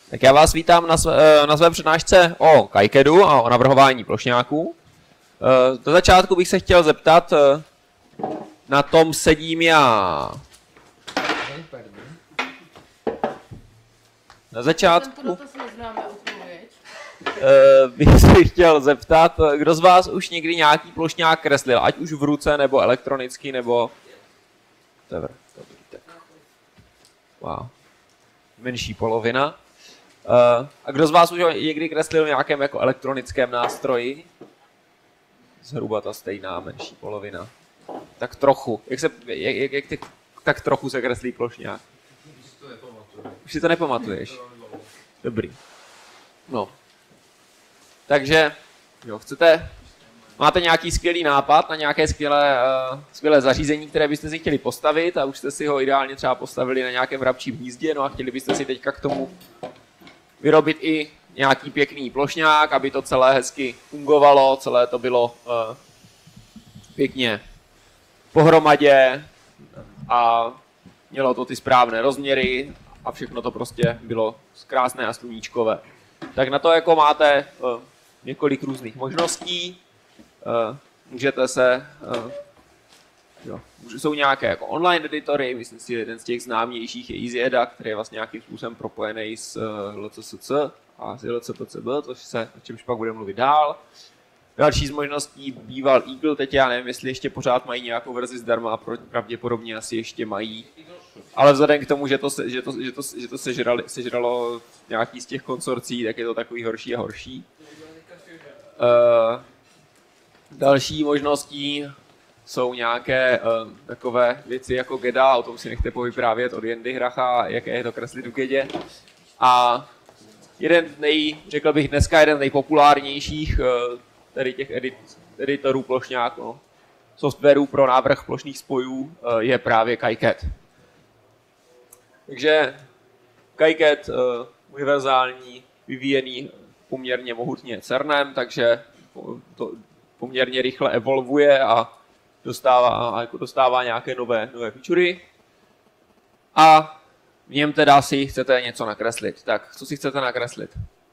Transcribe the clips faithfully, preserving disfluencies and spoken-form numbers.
Tak já vás vítám na své, na své přednášce o KiCADu a o navrhování plošňáků. Do začátku bych se chtěl zeptat, na tom sedím já. Na začátku bych se chtěl zeptat, kdo z vás už někdy nějaký plošňák kreslil, ať už v ruce, nebo elektronicky, nebo... Dobrý, tak. Wow. Menší polovina. Uh, a kdo z vás už někdy kreslil v nějakém jako elektronickém nástroji? Zhruba ta stejná menší polovina. Tak trochu. Jak se, jak, jak, jak ty, tak trochu se kreslí plošňák. Už si to nepamatuješ? Dobrý. No. Takže, jo, chcete, máte nějaký skvělý nápad na nějaké skvělé, uh, skvělé zařízení, které byste si chtěli postavit a už jste si ho ideálně třeba postavili na nějakém vrabčím hnízdě, no a chtěli byste si teďka k tomu vyrobit i nějaký pěkný plošňák, aby to celé hezky fungovalo, celé to bylo uh, pěkně pohromadě a mělo to ty správné rozměry a všechno to prostě bylo krásné a sluníčkové. Tak na to jako máte uh, několik různých možností. Uh, můžete se... Uh, jo, jsou nějaké jako online editory, myslím si, jeden z těch známějších je EasyEda, který je vlastně nějakým způsobem propojený s uh, L C S C a s L C P C B, což se, o čemž pak budeme mluvit dál. Další z možností býval Eagle, teď já nevím, jestli ještě pořád mají nějakou verzi zdarma, pravděpodobně asi ještě mají. Ale vzhledem k tomu, že to, se, že to, že to, že to sežrali, sežralo nějaký z těch konsorcí, tak je to takový horší a horší. Uh, další možností jsou nějaké uh, takové věci jako Geda, o tom si nechte povyprávět od Jendy Hracha, jaké je to kreslit v Gedě. A jeden nej, řekl bych dneska jeden z nejpopulárnějších uh, tady těch edit, editorů plošňáků, no, softwarů pro návrh plošných spojů uh, je právě KiCAD. Takže KiCAD uh, univerzální, vyvíjený poměrně mohutně CERNem, takže to poměrně rychle evolvuje a dostává, a jako dostává nějaké nové, nové featurey. A v něm teda si chcete něco nakreslit. Tak, co si chcete nakreslit?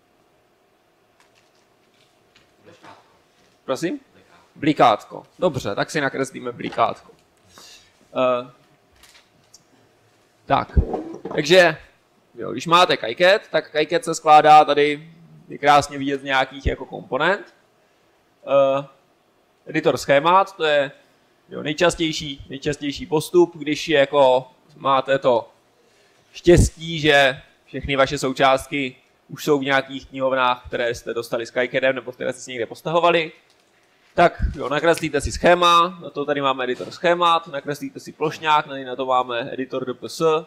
Prosím? Blikátko. Dobře, tak si nakreslíme blikátko. Uh, tak, takže jo, když máte KiCAD, tak KiCAD se skládá tady, je krásně vidět z nějakých jako komponent. Uh, editor schémat, to je jo, nejčastější, nejčastější postup, když je jako máte to štěstí, že všechny vaše součástky už jsou v nějakých knihovnách, které jste dostali s KiCADem nebo které jste si někde postahovali. Tak jo, nakreslíte si schéma, na to tady máme editor schémat, nakreslíte si plošňák, na to máme editor D P S. Uh,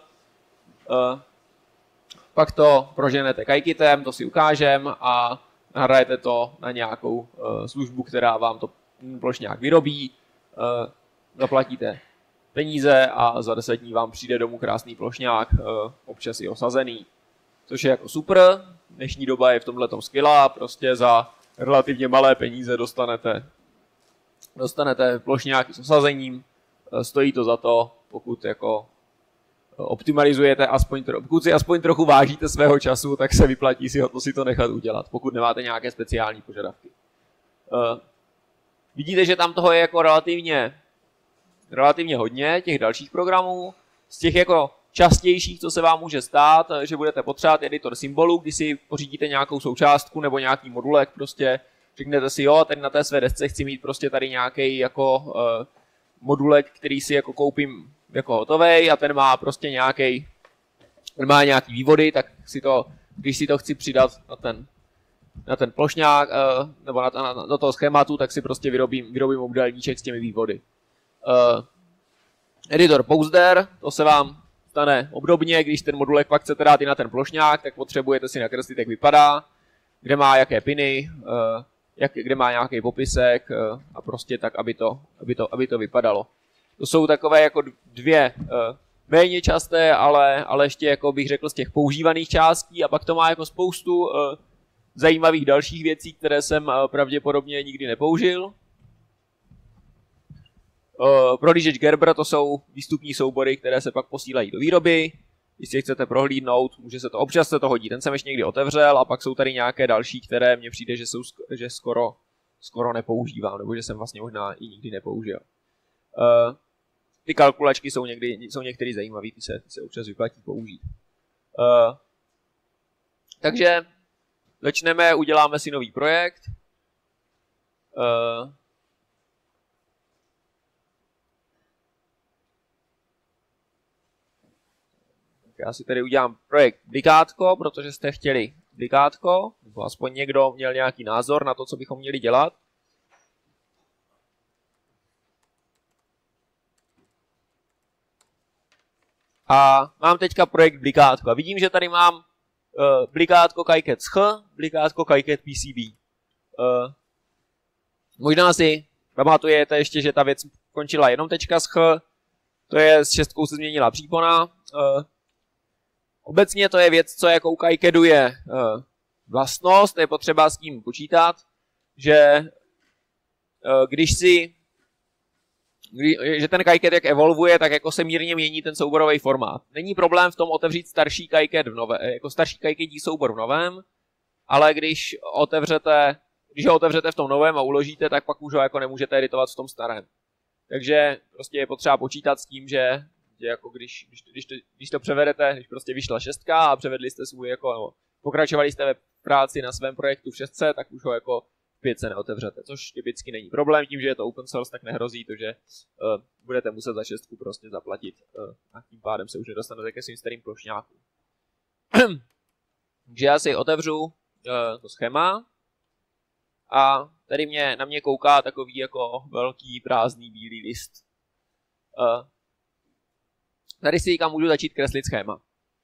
pak to proženete KiCadem, to si ukážem a nahrajete to na nějakou uh, službu, která vám to plošňák vyrobí. Uh, zaplatíte peníze a za deset dní vám přijde domů krásný plošňák, uh, občas i osazený. Což je jako super, dnešní doba je v tomhletom skvělá, prostě za relativně malé peníze dostanete, dostanete plošňáky s osazením, stojí to za to, pokud jako optimalizujete, aspoň, pokud si aspoň trochu vážíte svého času, tak se vyplatí si, ho, to, si to nechat udělat, pokud nemáte nějaké speciální požadavky. Uh, vidíte, že tam toho je jako relativně, relativně hodně, těch dalších programů, z těch jako častějších, co se vám může stát, že budete potřebovat editor symbolů, když si pořídíte nějakou součástku nebo nějaký modulek, prostě řeknete si, jo, tady na té své desce chci mít prostě tady nějaký jako uh, modulek, který si jako koupím jako hotovej a ten má prostě nějaký, ten má nějaký vývody, tak si to, když si to chci přidat na ten, na ten plošňák uh, nebo na, na, do toho schématu, tak si prostě vyrobím, vyrobím obdélníček s těmi vývody. Uh, editor Poster, to se vám stane obdobně, když ten modulek pak chcete dát i na ten plošňák, tak potřebujete si nakreslit, jak vypadá, kde má jaké piny, jak, kde má nějaký popisek a prostě tak, aby to, aby to, aby to vypadalo. To jsou takové jako dvě méně časté, ale, ale ještě jako bych řekl z těch používaných částí a pak to má jako spoustu zajímavých dalších věcí, které jsem pravděpodobně nikdy nepoužil. Prohlížeč Gerber, to jsou výstupní soubory, které se pak posílají do výroby. Když si chcete prohlídnout, může se to, občas se to hodí. Ten jsem ještě někdy otevřel a pak jsou tady nějaké další, které mně přijde, že jsou že skoro, skoro nepoužívám, nebo že jsem vlastně možná i nikdy nepoužil. Uh, ty kalkulačky jsou, někdy, jsou některý zajímavý, ty se, ty se občas vyplatí použít. Uh, takže začneme, uděláme si nový projekt. Uh, Já si tady udělám projekt Blikátko, protože jste chtěli Blikátko, nebo aspoň někdo měl nějaký názor na to, co bychom měli dělat. A mám teďka projekt Blikátko. A vidím, že tady mám uh, Blikátko KiCad S H, Blikátko KiCad P C B. Uh, možná si pamatujete ještě, že ta věc končila jenom tečka S H, to je s šestkou se změnila přípona. Uh, Obecně to je věc, co jako u KiCadu je uh, vlastnost, je potřeba s tím počítat, že uh, když si, kdy, že ten KiCad jak evolvuje, tak jako se mírně mění ten souborový formát. Není problém v tom otevřít starší KiCad v nové, jako starší KiCadí soubor v novém, ale když otevřete, když ho otevřete v tom novém a uložíte, tak pak už ho jako nemůžete editovat v tom starém. Takže prostě je potřeba počítat s tím, že jako když, když, když, to, když to převedete, když prostě vyšla šestka a převedli jste svůj jako, no, pokračovali jste ve práci na svém projektu v šestce, tak už ho jako v pětce neotevřete, což typicky není problém, tím, že je to open source, tak nehrozí to, že uh, budete muset za šestku prostě zaplatit uh, a tím pádem se už nedostanete ke svým starým plošňákům. Takže já si otevřu uh, to schéma a tady mě, na mě kouká takový jako velký prázdný bílý list. Uh, Tady si kam můžu začít kreslit schéma.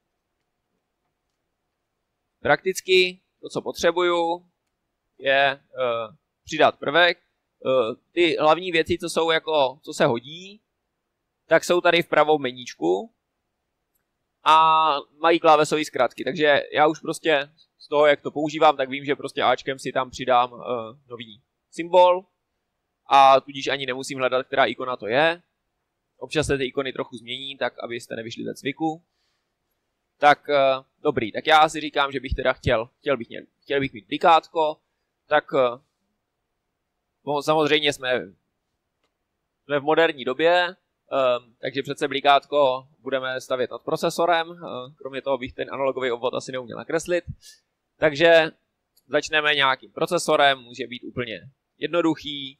Prakticky to, co potřebuju, je uh, přidat prvek. Uh, ty hlavní věci, co jsou jako, co se hodí, tak jsou tady vpravo v meníčku a mají klávesové zkratky. Takže já už prostě z toho, jak to používám, tak vím, že prostě Ačkem si tam přidám uh, nový symbol a tudíž ani nemusím hledat, která ikona to je. Občas se ty ikony trochu změní, tak abyste nevyšli ze cviku. Tak uh, dobrý, tak já si říkám, že bych teda chtěl, chtěl bych, chtěl bych mít Blikátko, tak uh, no, samozřejmě jsme, jsme v moderní době, uh, takže přece Blikátko budeme stavět nad procesorem, uh, kromě toho bych ten analogový obvod asi neuměl nakreslit. Takže začneme nějakým procesorem, může být úplně jednoduchý,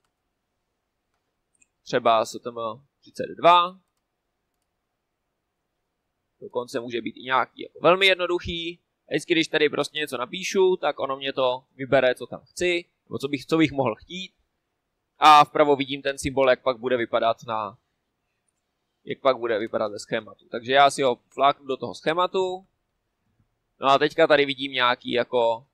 třeba S T M třicet dva, dokonce může být i nějaký jako velmi jednoduchý. A vždycky, když tady prostě něco napíšu, tak ono mě to vybere, co tam chci, nebo co bych, co bych mohl chtít. A vpravo vidím ten symbol, jak pak bude vypadat na, jak pak bude vypadat ve schématu. Takže já si ho fláknu do toho schématu. No a teďka tady vidím nějaký jako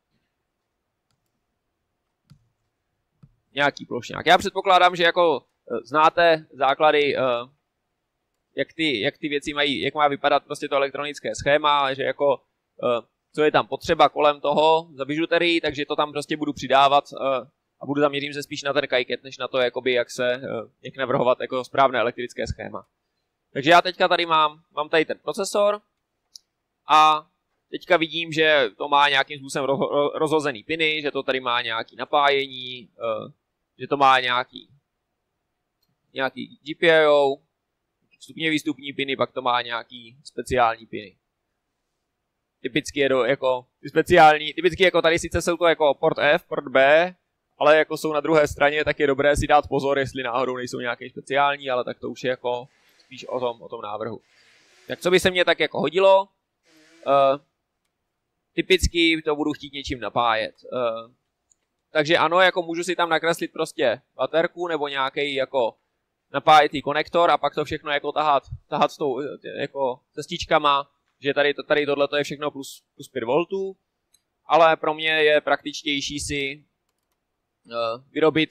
nějaký plošňák. Já předpokládám, že jako znáte základy, jak ty, jak ty věci mají, jak má vypadat prostě to elektronické schéma, že jako co je tam potřeba kolem toho za bižuterii, takže to tam prostě budu přidávat a budu zaměřím se spíš na ten KiCad, než na to, jakoby, jak se, jak navrhovat jako správné elektrické schéma. Takže já teďka tady mám, mám tady ten procesor a teďka vidím, že to má nějakým způsobem rozhozený piny, že to tady má nějaký napájení, že to má nějaký nějaký G P I O, vstupně výstupní piny, pak to má nějaký speciální piny. Typicky je to jako speciální, typicky jako tady sice jsou to jako port F, port B, ale jako jsou na druhé straně, tak je dobré si dát pozor, jestli náhodou nejsou nějaké speciální, ale tak to už je jako spíš o tom, o tom návrhu. Tak co by se mně tak jako hodilo? Uh, typicky to budu chtít něčím napájet. Uh, takže ano, jako můžu si tam nakreslit prostě baterku nebo nějaký jako napájetý konektor a pak to všechno jako tahat, tahat s tou jako cestičkama, že tady, tady tohle je všechno plus, plus pět voltů, ale pro mě je praktičtější si uh, vyrobit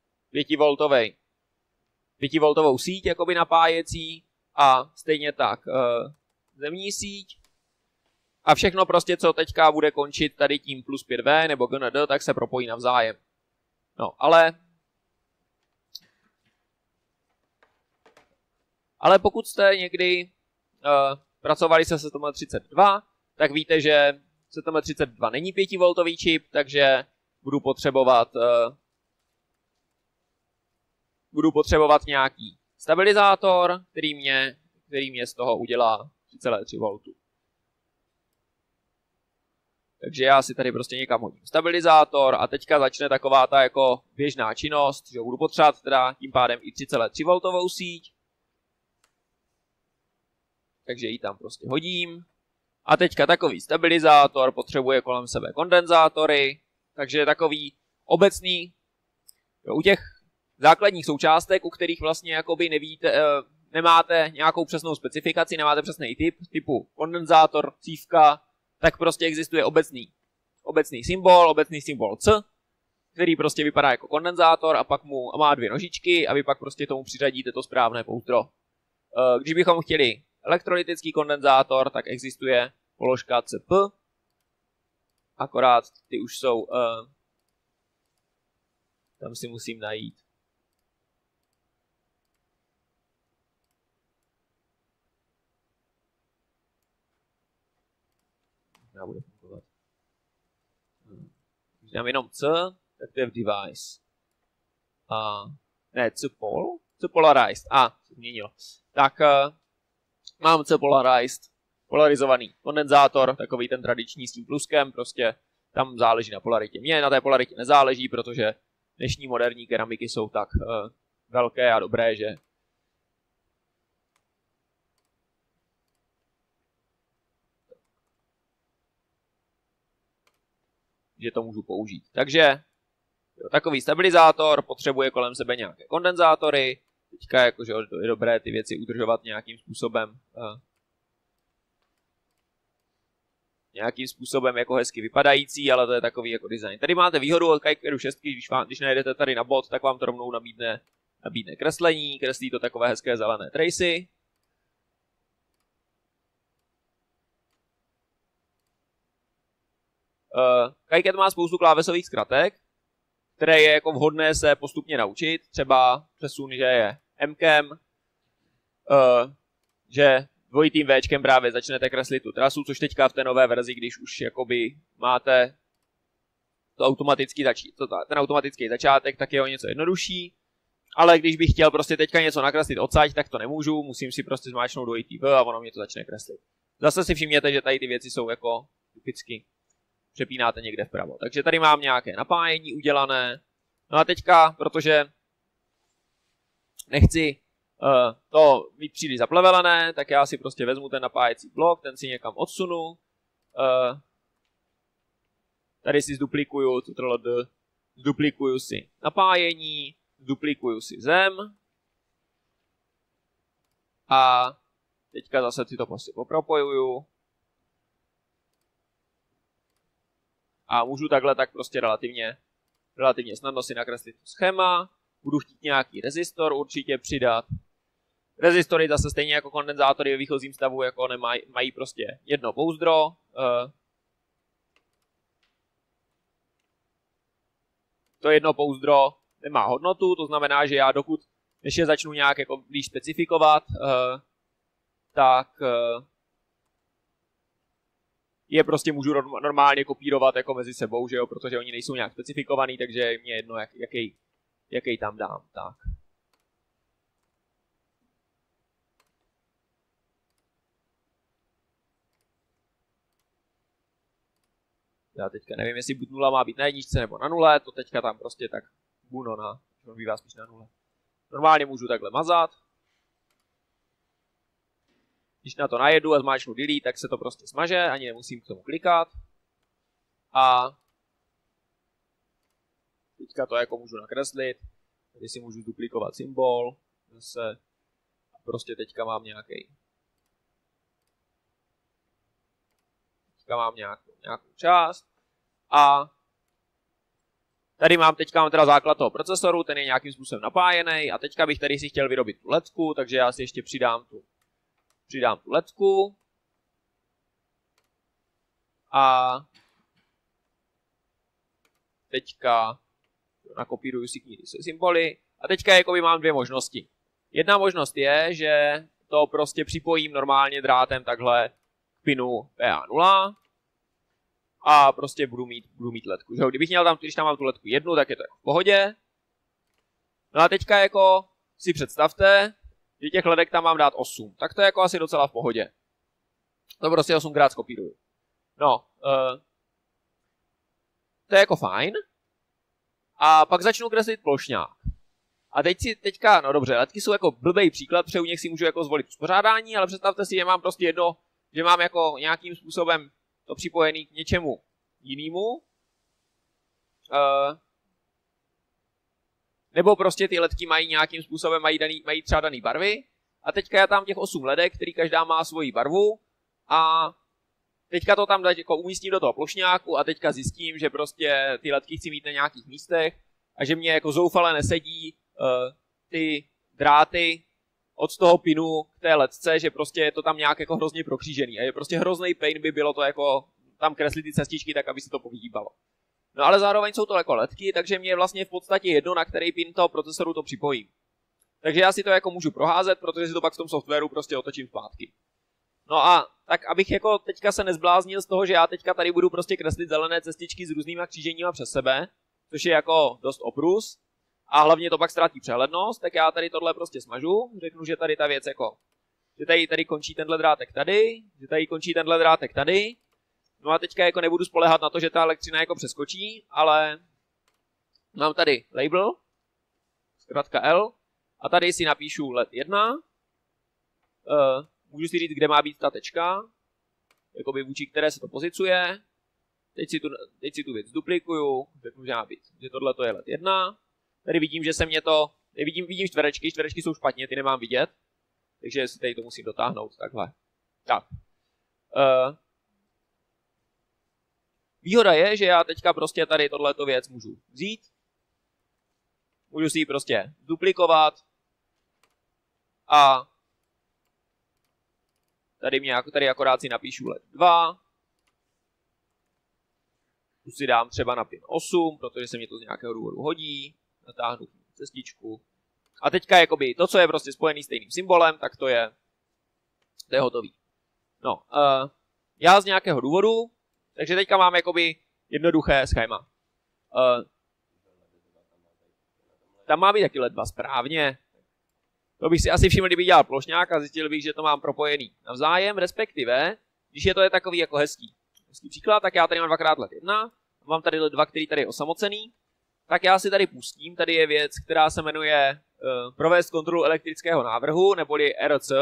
pětivoltovou síť jakoby napájecí a stejně tak uh, zemní síť a všechno prostě, co teďka bude končit tady tím plus pět V nebo G N D, tak se propojí navzájem. No, ale Ale pokud jste někdy uh, pracovali se S T M třicet dva, tak víte, že S T M třicet dva není pětivoltový čip, takže budu potřebovat uh, budu potřebovat nějaký stabilizátor, který mě, který mě z toho udělá tři celé tři voltu. Takže já si tady prostě někam hodím stabilizátor a teďka začne taková ta jako běžná činnost, že budu potřebovat teda tím pádem i tři celé tři voltovou síť. Takže ji tam prostě hodím. A teďka takový stabilizátor potřebuje kolem sebe kondenzátory, takže takový obecný, jo, u těch základních součástek, u kterých vlastně jakoby nevíte, e, nemáte nějakou přesnou specifikaci, nemáte přesný typ, typu kondenzátor, cívka, tak prostě existuje obecný, obecný symbol, obecný symbol C, který prostě vypadá jako kondenzátor a pak mu a má dvě nožičky a vy pak prostě tomu přiřadíte to správné pouzdro. E, když bychom chtěli elektrolytický kondenzátor, tak existuje položka C P, akorát ty už jsou, uh, tam si musím najít. Já bude fungovat. Když dám jenom C, tak to je v device. A, ne, C pol? C polarized. A, ah, se změnilo. Tak, uh, mám C polarized, polarizovaný kondenzátor, takový ten tradiční s tím pluskem, prostě tam záleží na polaritě. Mně na té polaritě nezáleží, protože dnešní moderní keramiky jsou tak uh, velké a dobré, že že to můžu použít. Takže jo, takový stabilizátor potřebuje kolem sebe nějaké kondenzátory. Teďka jakože je dobré ty věci udržovat nějakým způsobem uh, nějakým způsobem jako hezky vypadající, ale to je takový jako design. Tady máte výhodu od Kaikeru šest, když, vám, když najdete tady na bod, tak vám to rovnou nabídne, nabídne kreslení, kreslí to takové hezké zelené tracy. Uh, Kaiket má spoustu klávesových zkratek, které je jako vhodné se postupně naučit, třeba přesun, že je M-kem, uh, že dvojitým Včkem právě začnete kreslit tu trasu, což teďka v té nové verzi, když už jakoby máte to automatický začít, to, ten automatický začátek, tak je o něco jednodušší. Ale když bych chtěl prostě teďka něco nakreslit odsaď, tak to nemůžu, musím si prostě zmáčknout dvojitý V a ono mě to začne kreslit. Zase si všimněte, že tady ty věci jsou jako typicky přepínáte někde vpravo. Takže tady mám nějaké napájení udělané. No a teďka, protože nechci Uh, to mít příliš zaplevelené, tak já si prostě vezmu ten napájecí blok, ten si někam odsunu. Uh, tady si zduplikuju, zduplikuju si napájení, zduplikuju si zem. A teďka zase si to prostě popropojuju. A můžu takhle tak prostě relativně, relativně snadno si nakreslit to schéma. Budu chtít nějaký rezistor určitě přidat. Rezistory zase stejně jako kondenzátory ve výchozím stavu jako nemají, mají prostě jedno pouzdro. Uh, to jedno pouzdro nemá hodnotu, to znamená, že já dokud, než je začnu nějak jako blíž specifikovat, uh, tak uh, je prostě můžu normálně kopírovat jako mezi sebou, že jo, protože oni nejsou nějak specifikovaný, takže je mě jedno, jak, jaký, jaký tam dám. Tak. Já teďka nevím, jestli buď nula má být na jedničce nebo na nule, to teďka tam prostě tak buno na, on bývá spíš na nule. Normálně můžu takhle mazat. Když na to najedu a zmáčknu delete, tak se to prostě smaže, ani nemusím k tomu klikat. A teďka to jako můžu nakreslit. Tady si můžu duplikovat symbol. Zase. A prostě teďka mám nějaký. Teďka mám nějakou, nějakou část. A tady mám teďka mám teda základ toho procesoru, ten je nějakým způsobem napájený. A teďka bych tady si chtěl vyrobit tu ledku, takže já si ještě přidám tu, přidám tu ledku. A teďka nakopíruju si kníry se symboly. A teďka jakoby mám dvě možnosti. Jedna možnost je, že to prostě připojím normálně drátem takhle k pinu P A nula a prostě budu mít, budu mít ledku. Že? Kdybych měl tam, když tam mám tu ledku jednu, tak je to jako v pohodě. No a teďka jako si představte, že těch ledek tam mám dát osm. Tak to je jako asi docela v pohodě. To prostě osmkrát skopíruju. No, uh, to je jako fajn. A pak začnu kreslit plošňák. A teď si teďka, no dobře, ledky jsou jako blbej příklad, protože u nich si můžu jako zvolit uspořádání, ale představte si, že mám prostě jedno, že mám jako nějakým způsobem to připojený k něčemu jinému. Uh, nebo prostě ty ledky mají nějakým způsobem, mají, daný, mají třeba daný barvy. A teďka já tam těch osm ledek, který každá má svoji barvu. A teďka to tam jako umístím do toho plošňáku a teďka zjistím, že prostě ty ledky chci mít na nějakých místech a že mě jako zoufale nesedí uh, ty dráty od toho pinu k té ledce, že prostě je to tam nějak jako hrozně prokřížený a je prostě hrozný pain by bylo to jako tam kreslit ty cestičky tak, aby se to povyhýbalo. No ale zároveň jsou to jako ledky, takže mě je vlastně v podstatě jedno, na který pin toho procesoru to připojím. Takže já si to jako můžu proházet, protože si to pak v tom softwaru prostě otočím zpátky. No a tak abych jako teďka se nezbláznil z toho, že já teďka tady budu prostě kreslit zelené cestičky s různýma kříženíma přes sebe, což je jako dost oprus, a hlavně to pak ztratí přehlednost, tak já tady tohle prostě smažu, řeknu, že tady ta věc jako, že tady, tady končí tenhle drátek tady, že tady končí tenhle drátek tady, no a teďka jako nebudu spoléhat na to, že ta elektřina jako přeskočí, ale mám tady label, zkrátka L, a tady si napíšu L E D jedna, uh, můžu si říct, kde má být ta tečka, jakoby vůči které se to pozicuje. Teď si tu, teď si tu věc duplikuju, řeknu, že má být, že tohle to je L E D jedna. Tady vidím, že se mě to, vidím, vidím čtverečky, čtverečky jsou špatně, ty nemám vidět, takže si tady to musím dotáhnout takhle. Tak. Uh, výhoda je, že já teďka prostě tady tohleto věc můžu vzít, můžu si ji prostě duplikovat a tady, mě, tady akorát si napíšu L E D dva. Tu si dám třeba na pin osm, protože se mě to z nějakého důvodu hodí. Natáhnu cestičku. A teďka jakoby to, co je prostě spojený s stejným symbolem, tak to je, to je hotový. No, uh, já z nějakého důvodu, takže teďka mám jakoby jednoduché schéma. Uh, tam má být taky L E D dva správně. To bych si asi všiml, kdybych dělal plošňák a zjistil bych, že to mám propojený navzájem, respektive, když je to je takový jako hezký, hezký příklad, tak já tady mám dvakrát L E D jedna, mám tady L E D dva, který tady je osamocený, tak já si tady pustím, tady je věc, která se jmenuje uh, provést kontrolu elektrického návrhu, neboli R C.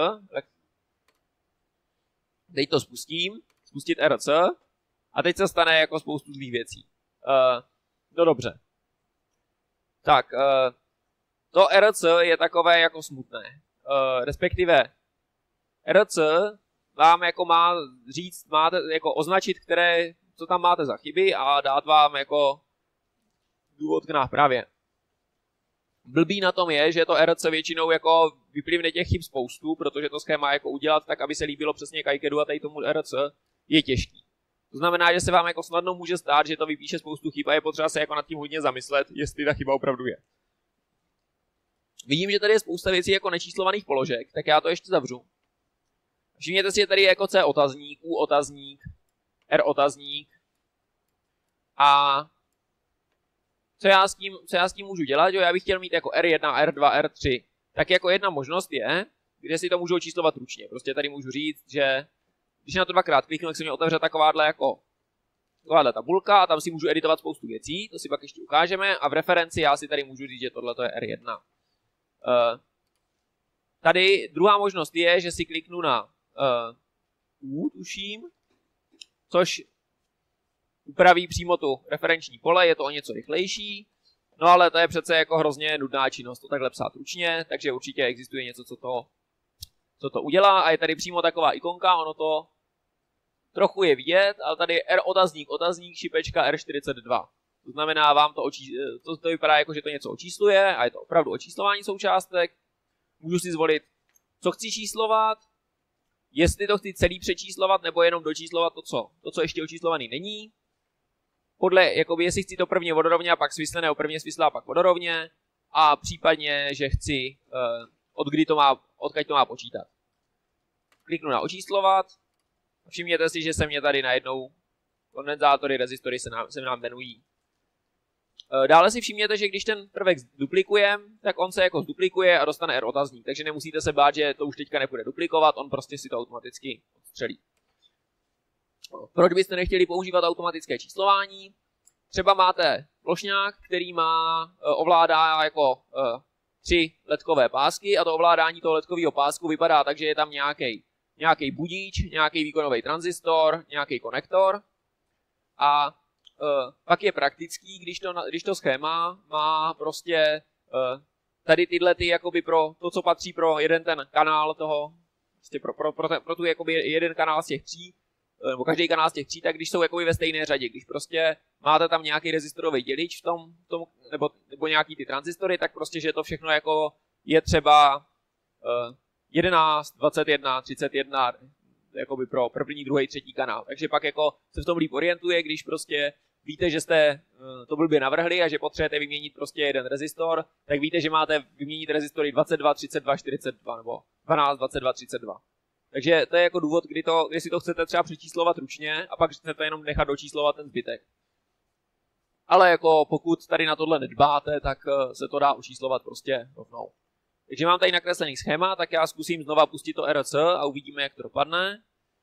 Teď to spustím, spustit R C, a teď se stane jako spoustu zlých věcí. Uh, no dobře. Tak, uh, to R C je takové jako smutné. Uh, respektive R C vám jako má říct, máte jako označit, které, co tam máte za chyby a dát vám jako důvod k nápravě. Blbý na tom je, že to R C většinou jako vyplivne těch chyb spoustu, protože to schéma jako udělat tak, aby se líbilo přesně Kikedu a tady tomu R C je těžký. To znamená, že se vám jako snadno může stát, že to vypíše spoustu chyb a je potřeba se jako nad tím hodně zamyslet, jestli ta chyba opravdu je. Vidím, že tady je spousta věcí jako nečíslovaných položek, tak já to ještě zavřu. Všimněte si, že tady je jako C otazník, U otazník, R otazník. A co já s tím, co já s tím můžu dělat? Jo, já bych chtěl mít jako R jedna, R dva, R tři. Tak jako jedna možnost je, kde si to můžu očíslovat ručně. Prostě tady můžu říct, že když na to dvakrát kliknu, tak se mě otevře takováhle jako takováhle tabulka a tam si můžu editovat spoustu věcí, to si pak ještě ukážeme a v referenci já si tady můžu říct, že tohle je R jedna. Uh, tady druhá možnost je, že si kliknu na uh, U, tuším, což upraví přímo tu referenční pole, je to o něco rychlejší, no ale to je přece jako hrozně nudná činnost, to takhle psát ručně, takže určitě existuje něco, co to, co to udělá a je tady přímo taková ikonka, ono to trochu je vidět, ale tady je R otazník, otazník, šipečka R čtyřicet dva. To znamená, vám to, očí, to, to vypadá jako, že to něco očísluje a je to opravdu očíslování součástek. Můžu si zvolit, co chci číslovat, jestli to chci celý přečíslovat, nebo jenom dočíslovat to, co, to, co ještě očíslovaný není. Podle, jakoby, jestli chci to prvně vodorovně a pak svisle, nebo prvně svisle a pak vodorovně. A případně, že chci, uh, od kdy to má, odkud to má počítat. kliknu na očíslovat. Všimněte si, že se mě tady najednou kondenzátory, rezistory se nám, se nám jmenují. Dále si všimněte, že když ten prvek duplikujeme, tak on se jako zduplikuje a dostane R otazník, takže nemusíte se bát, že to už teďka nepůjde duplikovat, on prostě si to automaticky odstřelí. Proč byste nechtěli používat automatické číslování? Třeba máte plošňák, který má, ovládá jako tři ledkové pásky a to ovládání toho ledkového pásku vypadá tak, že je tam nějaký nějaký budíč, nějaký výkonový tranzistor, nějaký konektor a Uh, pak je praktický, když to, když to schéma má prostě uh, tady tyhle ty jakoby pro to, co patří pro jeden ten kanál toho, prostě pro, pro, pro, ten, pro tu jakoby jeden kanál z těch tří, uh, nebo každý kanál z těch tří, tak když jsou jakoby ve stejné řadě, když prostě máte tam nějaký rezistorový dělič v tom, v tom nebo, nebo nějaký ty transistory, tak prostě, že to všechno jako je třeba uh, jedenáct, dvacet jedna, třicet jedna, jakoby pro první, druhý, třetí kanál. Takže pak jako se v tom líp orientuje, když prostě víte, že jste to blbě navrhli a že potřebujete vyměnit prostě jeden rezistor, tak víte, že máte vyměnit rezistory dvacet dva, třicet dva, čtyřicet dva nebo dvanáct, dvacet dva, třicet dva. Takže to je jako důvod, kdy, to, kdy si to chcete třeba přečíslovat ručně a pak chcete jenom nechat dočíslovat ten zbytek. Ale jako pokud tady na tohle nedbáte, tak se to dá očíslovat prostě rovnou. Takže mám tady nakreslený schéma, tak já zkusím znova pustit to R C a uvidíme, jak to dopadne.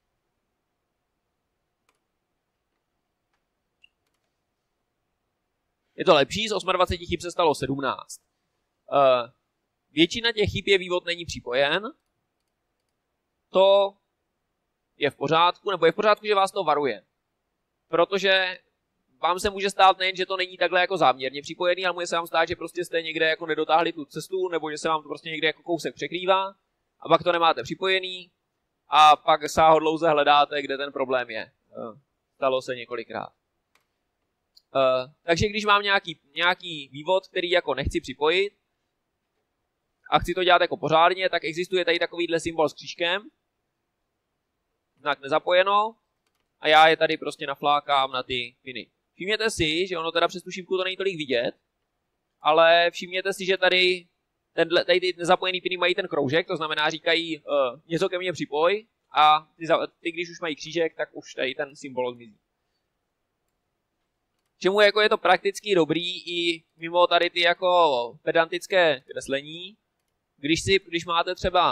Je to lepší, z dvaceti osmi chyb se stalo sedmnáct. Uh, většina těch chyb je vývod není připojen. To je v pořádku, nebo je v pořádku, že vás to varuje. Protože vám se může stát nejen, že to není takhle jako záměrně připojený, ale může se vám stát, že prostě jste někde jako nedotáhli tu cestu, nebo že se vám to prostě někde jako kousek překrývá a pak to nemáte připojený a pak sáhodlouze hledáte, kde ten problém je. Uh, stalo se několikrát. Uh, takže když mám nějaký, nějaký vývod, který jako nechci připojit a chci to dělat jako pořádně, tak existuje tady takovýhle symbol s křížkem, znak nezapojeno a já je tady prostě naflákám na ty piny. Všimněte si, že ono teda přes tu šípku to není tolik vidět, ale všimněte si, že tady, tenhle, tady ty nezapojený piny mají ten kroužek, to znamená říkají uh, něco ke mně připoj a ty, ty když už mají křížek, tak už tady ten symbol zmizí. Čemu jako je to prakticky dobrý i mimo tady ty jako pedantické kreslení, když si, když máte třeba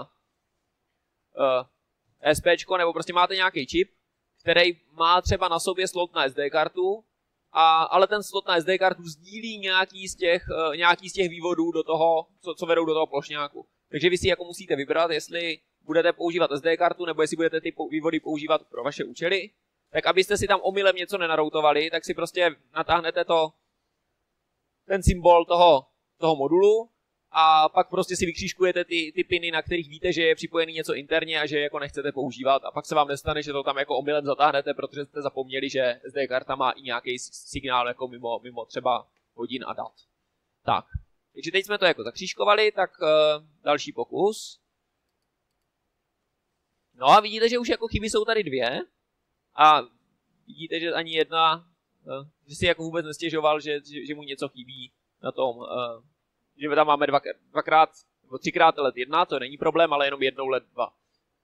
uh, SPčko nebo prostě máte nějaký čip, který má třeba na sobě slot na S D kartu, a, ale ten slot na S D kartu sdílí nějaký z těch, uh, nějaký z těch vývodů do toho, co, co vedou do toho plošňáku. Takže vy si jako musíte vybrat, jestli budete používat S D kartu nebo jestli budete ty vývody používat pro vaše účely. Tak abyste si tam omylem něco nenaroutovali, tak si prostě natáhnete to, ten symbol toho, toho modulu a pak prostě si vykřížkujete ty, ty piny, na kterých víte, že je připojený něco interně a že je jako nechcete používat a pak se vám nestane, že to tam jako omylem zatáhnete, protože jste zapomněli, že S D karta má i nějaký signál jako mimo, mimo třeba hodin a dat. Tak, takže teď jsme to jako zakřížkovali, tak uh, další pokus. No a vidíte, že už jako chyby jsou tady dvě. A vidíte, že ani jedna, že si jako vůbec nestěžoval, že, že, že mu něco chybí na tom, že tam máme dva, dvakrát nebo třikrát let jedna, to není problém, ale jenom jednou let dva.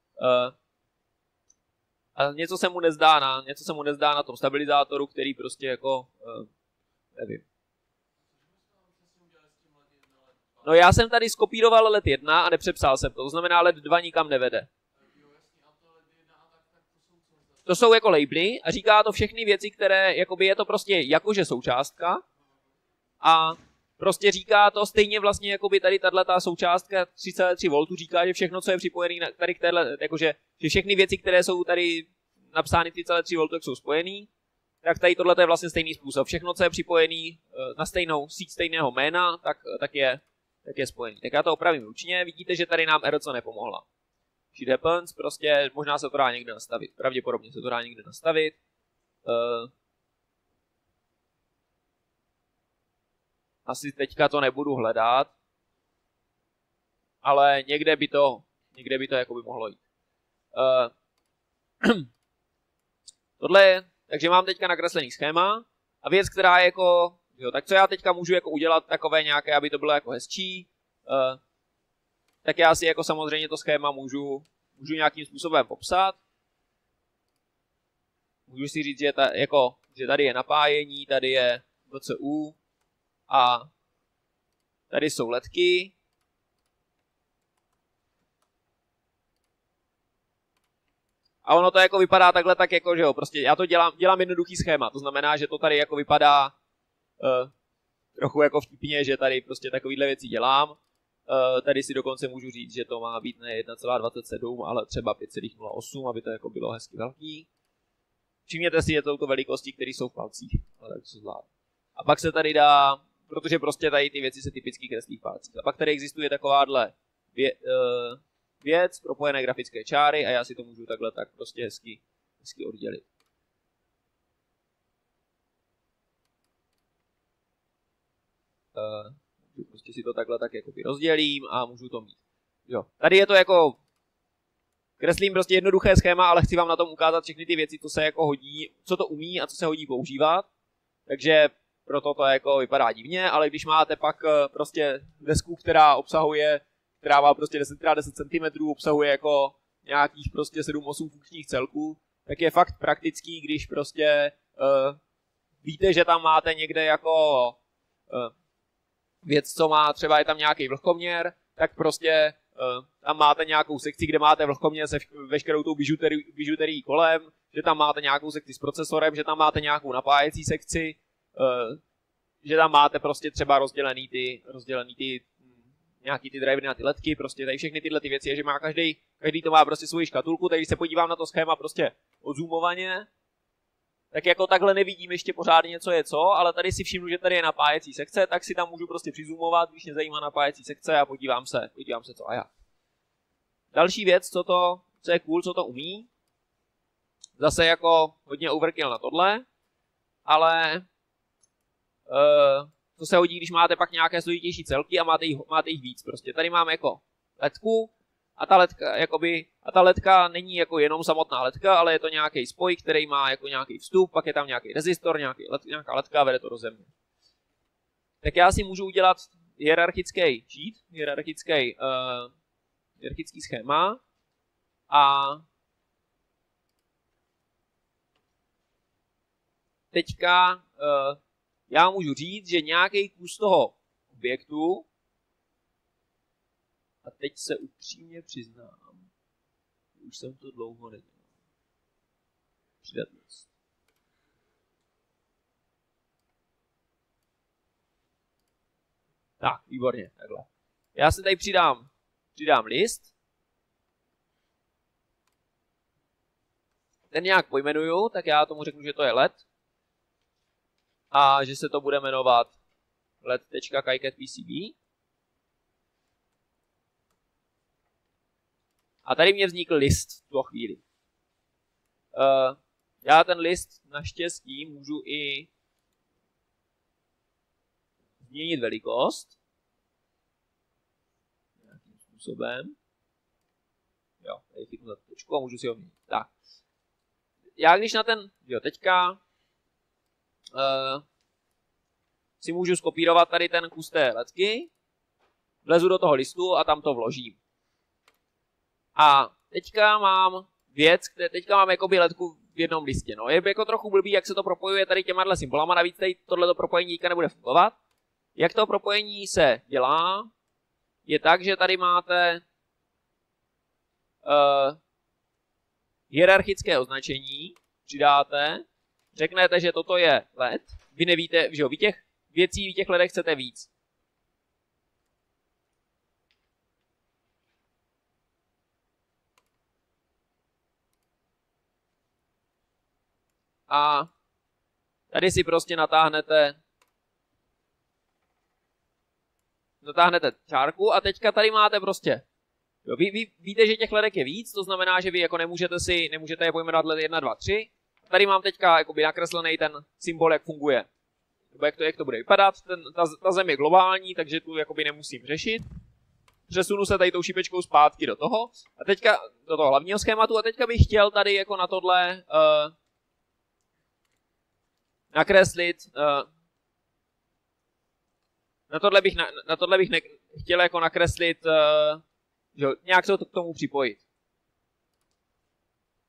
A něco se mu nezdá na, něco se mu nezdá na tom stabilizátoru, který prostě jako, nevím. No já jsem tady skopíroval let jedna a nepřepsal jsem to, to znamená let dva nikam nevede. To jsou jako labely a říká to všechny věci, které, jakoby je to prostě jakože součástka a prostě říká to stejně vlastně, jakoby tady tato součástka tři celá tři voltů říká, že všechno, co je připojené tady k téhle, jakože, že všechny věci, které jsou tady napsány tři celá tři voltů, jsou spojený, tak tady tohle je vlastně stejný způsob. Všechno, co je připojený na stejnou síť stejného jména, tak, tak, je, tak je spojený. Tak já to opravím ručně, vidíte, že tady nám R C nepomohla. Shit happens, prostě možná se to dá někde nastavit. Pravděpodobně se to dá někde nastavit. Uh, asi teďka to nebudu hledat, ale někde by to, někde by to jako by mohlo jít. Uh, tohle je, takže mám teďka nakreslený schéma a věc, která je jako, jo, tak co já teďka můžu jako udělat takové nějaké, aby to bylo jako hezčí. Uh, tak já si jako samozřejmě to schéma můžu, můžu nějakým způsobem popsat. Můžu si říct, že, ta, jako, že tady je napájení, tady je V C U a tady jsou ledky. A ono to jako vypadá takhle tak jako, že jo, prostě já to dělám, dělám jednoduchý schéma, to znamená, že to tady jako vypadá uh, trochu jako vtipně, že tady prostě takovýhle věci dělám. Uh, tady si dokonce můžu říct, že to má být ne jedna celá dvacet sedm, ale třeba pět celá nula osm, aby to jako bylo hezky velký. Všimněte si, že to jsou to velikosti, které jsou v palcích, ale tak se zvládne. A pak se tady dá, protože prostě tady ty věci se typicky kreslí v palcích. A pak tady existuje takováhle vě, uh, věc, propojené grafické čáry a já si to můžu takhle tak prostě hezky, hezky oddělit. Uh, prostě si to takhle tak jakoby rozdělím a můžu to mít. Jo. Tady je to jako, kreslím prostě jednoduché schéma, ale chci vám na tom ukázat všechny ty věci, co se jako hodí, co to umí a co se hodí používat. Takže proto to jako vypadá divně, ale když máte pak prostě desku, která obsahuje, která má prostě deset krát deset centimetrů, obsahuje jako nějakých prostě sedm osm funkčních celků, tak je fakt praktický, když prostě uh, víte, že tam máte někde jako uh, věc, co má, třeba je tam nějaký vlhkoměr, tak prostě uh, tam máte nějakou sekci, kde máte vlhkoměr se veškerou tou bižuterií, bižuterií kolem, že tam máte nějakou sekci s procesorem, že tam máte nějakou napájecí sekci, uh, že tam máte prostě třeba rozdělený ty, rozdělený ty nějaký ty drivery na ty ledky, prostě tady všechny tyhle ty věci, že má každý, každý to má prostě svoji škatulku, takže když se podívám na to schéma prostě odzumovaně, tak jako takhle nevidím ještě pořádně, co je co, ale tady si všimnu, že tady je napájecí sekce, tak si tam můžu prostě přizumovat, když mě zajímá napájecí sekce a podívám se, podívám se co a jak. Další věc, co to, co je cool, co to umí, zase jako hodně overkill na tohle, ale uh, to se hodí, když máte pak nějaké složitější celky a máte jich, máte jich víc. Prostě tady máme jako ledku a ta ledka, jakoby, a ta ledka není jako jenom samotná ledka, ale je to nějaký spoj, který má jako nějaký vstup, pak je tam nějaký rezistor, nějaký led, nějaká ledka a vede to do země. Tak já si můžu udělat hierarchický sheet, hierarchický, uh, hierarchický schéma a teďka uh, já můžu říct, že nějaký kus toho objektu, a teď se upřímně přiznám, už jsem to dlouho nedělal. Přidat list. Tak, výborně, takhle. Já se tady přidám, přidám list. Ten nějak pojmenuju, tak já tomu řeknu, že to je led. A že se to bude jmenovat led.kicatpcb. A tady mě vznikl list v tuto chvíli. Uh, já ten list naštěstí můžu i změnit velikost. Nějakým způsobem. Jo, tady chytnu za tečku a můžu si ho měnit. Tak. Já když na ten, jo, teďka Uh, si můžu skopírovat tady ten kus té ledky, vlezu do toho listu a tam to vložím. A teďka mám věc, kde teďka mám jakoby ledku v jednom listě. No. Je jako trochu blbý, jak se to propojuje tady těma symbolama, navíc tady tohleto propojení díka nebude fungovat. Jak to propojení se dělá, je tak, že tady máte uh, hierarchické označení, přidáte, řeknete, že toto je led, vy nevíte, že jo, vy těch věcí, vy těch ledech chcete víc. A tady si prostě natáhnete natáhnete čárku a teďka tady máte prostě, jo, vy, vy víte, že těch ledek je víc, to znamená, že vy jako nemůžete si, nemůžete je pojmenovat led jedna, dva, tři. Tady mám teďka jakoby nakreslený ten symbol, jak funguje. Nebo jak to, jak to bude vypadat. Ten, ta, ta zem je globální, takže tu jakoby nemusím řešit. Přesunu se tady tou šipečkou zpátky do toho. A teďka do toho hlavního schématu. A teďka bych chtěl tady jako na tohle uh, nakreslit. Uh, na tohle bych, na, na tohle bych ne, chtěl jako nakreslit, uh, že, nějak se to k tomu připojit.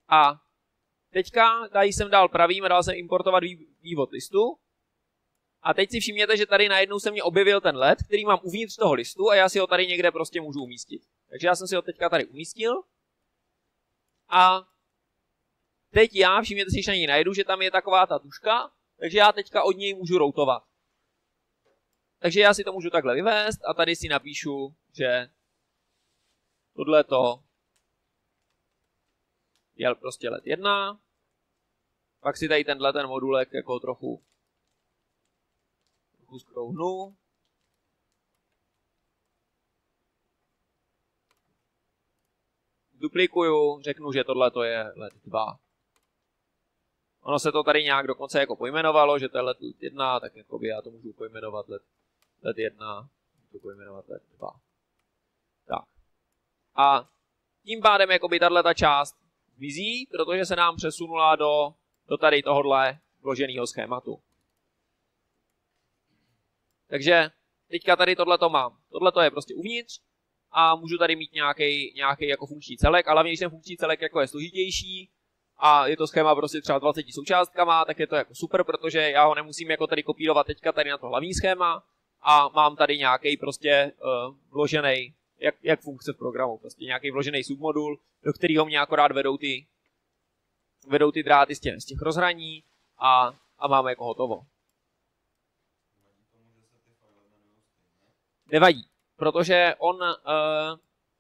A teďka tady jsem dal pravým a dal jsem importovat vývod listu. A teď si všimněte, že tady najednou se mě objevil ten led, který mám uvnitř toho listu a já si ho tady někde prostě můžu umístit. Takže já jsem si ho teďka tady umístil. A teď já, všimněte si, že na ní najdu, že tam je taková ta tuška, takže já teďka od něj můžu routovat. Takže já si to můžu takhle vyvést a tady si napíšu, že tohleto je prostě led jedna. Pak si tady tenhle ten modulek jako trochu, trochu skrouhnu. Duplikuju, řeknu, že tohleto je led dva. Ono se to tady nějak dokonce jako pojmenovalo, že to je led jedna, tak jakoby já to můžu pojmenovat led, led jedna, můžu pojmenovat led dva. Tak. A tím pádem jakoby tato část zmizí, protože se nám přesunula do, do tady tohohle vloženého schématu. Takže teďka tady tohleto mám. Tohleto je prostě uvnitř a můžu tady mít nějaký nějaký jako funkční celek, ale hlavně, když ten funkční celek jako je složitější a je to schéma prostě třeba dvaceti součástkama, tak je to jako super, protože já ho nemusím jako tady kopírovat teďka tady na to hlavní schéma a mám tady nějaký prostě uh, vložený, jak, jak funkce v programu, prostě nějaký vložený submodul, do kterého mě akorát vedou ty, vedou ty dráty z těch, z těch rozhraní a, a máme jako hotovo. Nevadí, protože on, uh,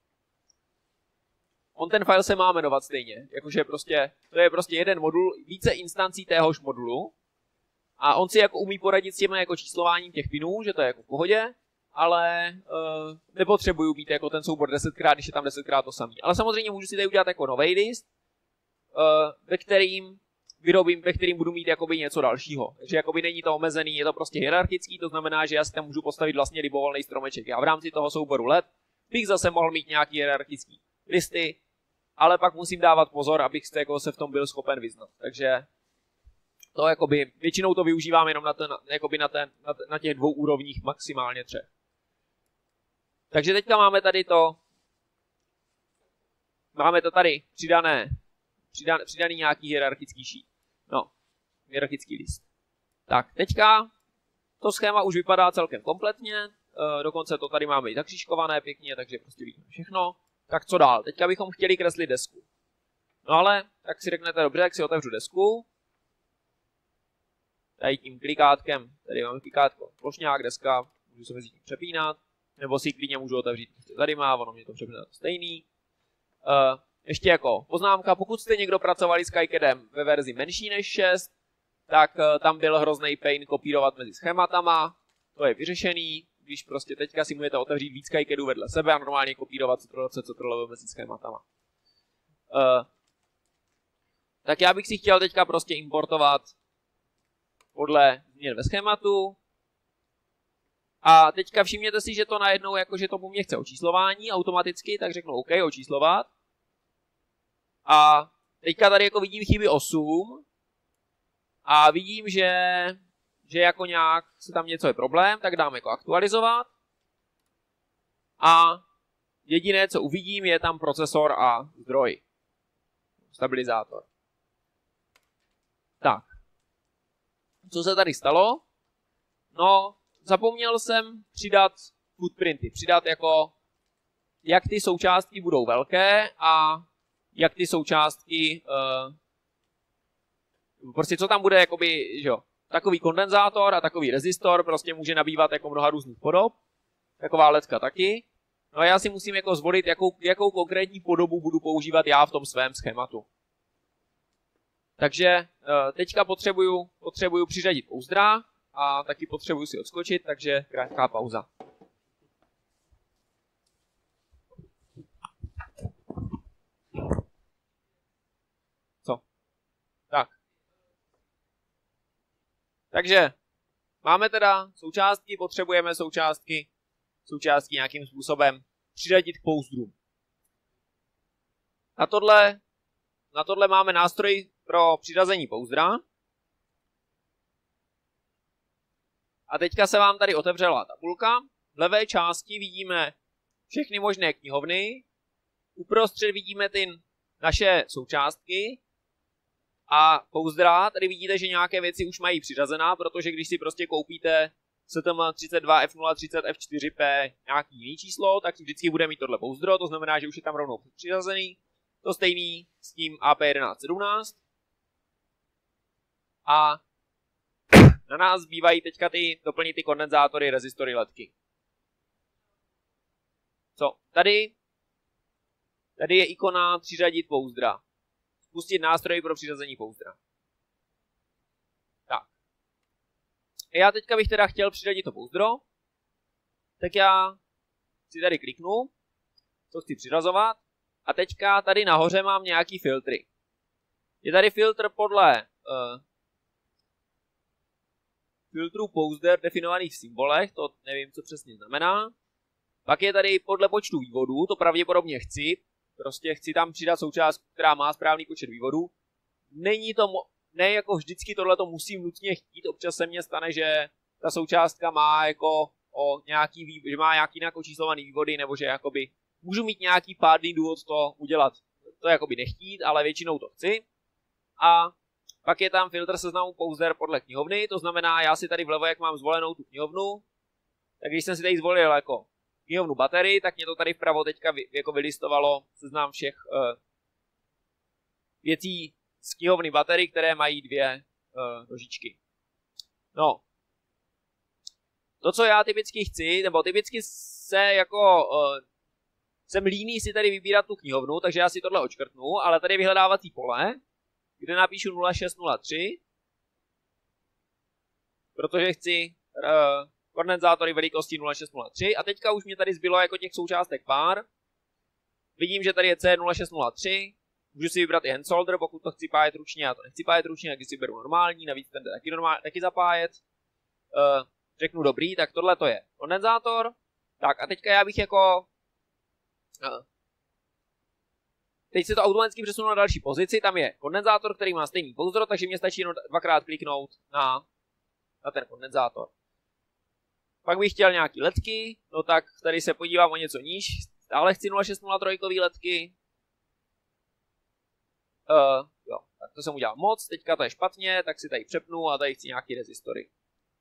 on ten file se má jmenovat stejně, jakože prostě, to je prostě jeden modul, více instancí téhož modulu a on si jako umí poradit s těmi jako číslováním těch pinů, že to je jako v pohodě, ale uh, nepotřebuju mít jako ten soubor desetkrát, když je tam desetkrát to samý. Ale samozřejmě můžu si tady udělat jako nový list, uh, ve kterým vyrobím, ve kterým budu mít jakoby něco dalšího. Takže jakoby není to omezený, je to prostě hierarchický, to znamená, že já si tam můžu postavit vlastně libovolný stromeček. Já v rámci toho souboru let bych zase mohl mít nějaký hierarchický listy, ale pak musím dávat pozor, abych se, jako se v tom byl schopen vyznat. Takže to jakoby, většinou to využívám jenom na, ten, jakoby na, ten, na, na těch dvou úrovních, maximálně třech. Takže teďka máme tady to, máme to tady přidané, přidaný, přidaný nějaký hierarchický šít. No, hierarchický list. Tak, teďka to schéma už vypadá celkem kompletně, e, dokonce to tady máme i zakřížkované pěkně, takže prostě vidíme všechno. Tak co dál? Teďka bychom chtěli kreslit desku. No ale, tak si řeknete, dobře, tak si otevřu desku. Tady tím klikátkem, tady máme klikátko plošňák, deska, můžu se mezi tím přepínat, nebo si klidně můžu otevřít, tady má, ono mě to přepíná stejný. Uh, ještě jako poznámka, pokud jste někdo pracovali s KiCadem ve verzi menší než šest, tak uh, tam byl hrozný pain kopírovat mezi schématama, to je vyřešený, když prostě teďka si můžete otevřít víc KiCadů vedle sebe a normálně kopírovat Ctrl-C, Ctrl-V mezi schématama. Uh, tak já bych si chtěl teďka prostě importovat podle změn ve schématu. A teďka všimněte si, že to najednou jakože to po mně chce očíslování automaticky, tak řeknu OK, očíslovat. A teďka tady jako vidím chyby osm a vidím, že, že jako nějak se tam něco je problém, tak dám jako aktualizovat. A jediné, co uvidím, je tam procesor a zdroj. Stabilizátor. Tak. Co se tady stalo? No, zapomněl jsem přidat footprinty. Přidat jako, jak ty součástky budou velké a jak ty součástky, uh, prostě co tam bude, jakoby, že jo, takový kondenzátor a takový rezistor prostě může nabývat jako mnoha různých podob. Taková lecka taky. No a já si musím jako zvolit, jakou, jakou konkrétní podobu budu používat já v tom svém schématu. Takže teďka potřebuju, potřebuju přiřadit pouzdra a taky potřebuju si odskočit, takže krátká pauza. Co? Tak. Takže máme teda součástky, potřebujeme součástky, součástky nějakým způsobem přiřadit k pouzdrům. Na tohle, na tohle máme nástroj pro přiřazení pouzdra. A teďka se vám tady otevřela tabulka. V levé části vidíme všechny možné knihovny. Uprostřed vidíme ty naše součástky. A pouzdra, tady vidíte, že nějaké věci už mají přiřazená, protože když si prostě koupíte S T M třicet dva F nula třicet F čtyři P nějaký jiný číslo, tak vždycky bude mít tohle pouzdro, to znamená, že už je tam rovnou přiřazený. To stejný s tím A P jedenáct sedmnáct. A na nás zbývají teďka ty, doplnit ty kondenzátory, rezistory, ledky. Co? Tady, tady je ikona přiřadit pouzdra. Spustit nástroj pro přiřazení pouzdra. Tak. Já teďka bych teda chtěl přiřadit to pouzdro. Tak já si tady kliknu, co chci přiřazovat. A teďka tady nahoře mám nějaký filtry. Je tady filtr podle uh, filtrů pouzder definovaných v symbolech, to nevím, co přesně znamená. Pak je tady podle počtu vývodů, to pravděpodobně chci. Prostě chci tam přidat součást, která má správný počet vývodů. Není to, ne jako vždycky tohleto musím nutně chtít, občas se mně stane, že ta součástka má jako o nějaký, že má nějaký jinak očíslovaný vývody, nebo že jakoby můžu mít nějaký pádný důvod to udělat. To jakoby nechtít, ale většinou to chci. A pak je tam filtr seznamu pouzder podle knihovny, to znamená, já si tady vlevo, jak mám zvolenou tu knihovnu, tak když jsem si tady zvolil jako knihovnu baterii, tak mě to tady vpravo teďka vy, jako vylistovalo seznam všech uh, věcí z knihovny baterii, které mají dvě uh, nožičky. No. To, co já typicky chci, nebo typicky se jako uh, jsem líný si tady vybírat tu knihovnu, takže já si tohle očkrtnu, ale tady je vyhledávací pole, kde napíšu nula šest nula tři, protože chci uh, kondenzátory velikosti nula šest nula tři a teďka už mě tady zbylo jako těch součástek pár. Vidím, že tady je C nula šest nula tři, můžu si vybrat i handsolder, pokud to chci pájet ručně, já to nechci pájet ručně, tak si beru normální, navíc ten jde taky, normál, taky zapájet. Uh, řeknu dobrý, tak tohle to je kondenzátor. Tak a teďka já bych jako... Uh, teď se to automaticky přesunu na další pozici, tam je kondenzátor, který má stejný pouzdro, takže mě stačí jenom dvakrát kliknout na, na ten kondenzátor. Pak bych chtěl nějaký ledky, no tak tady se podívám o něco níž, stále chci nula šest nula tři ledky. Uh, jo, tak to jsem udělal moc, teďka to je špatně, tak si tady přepnu a tady chci nějaký rezistory.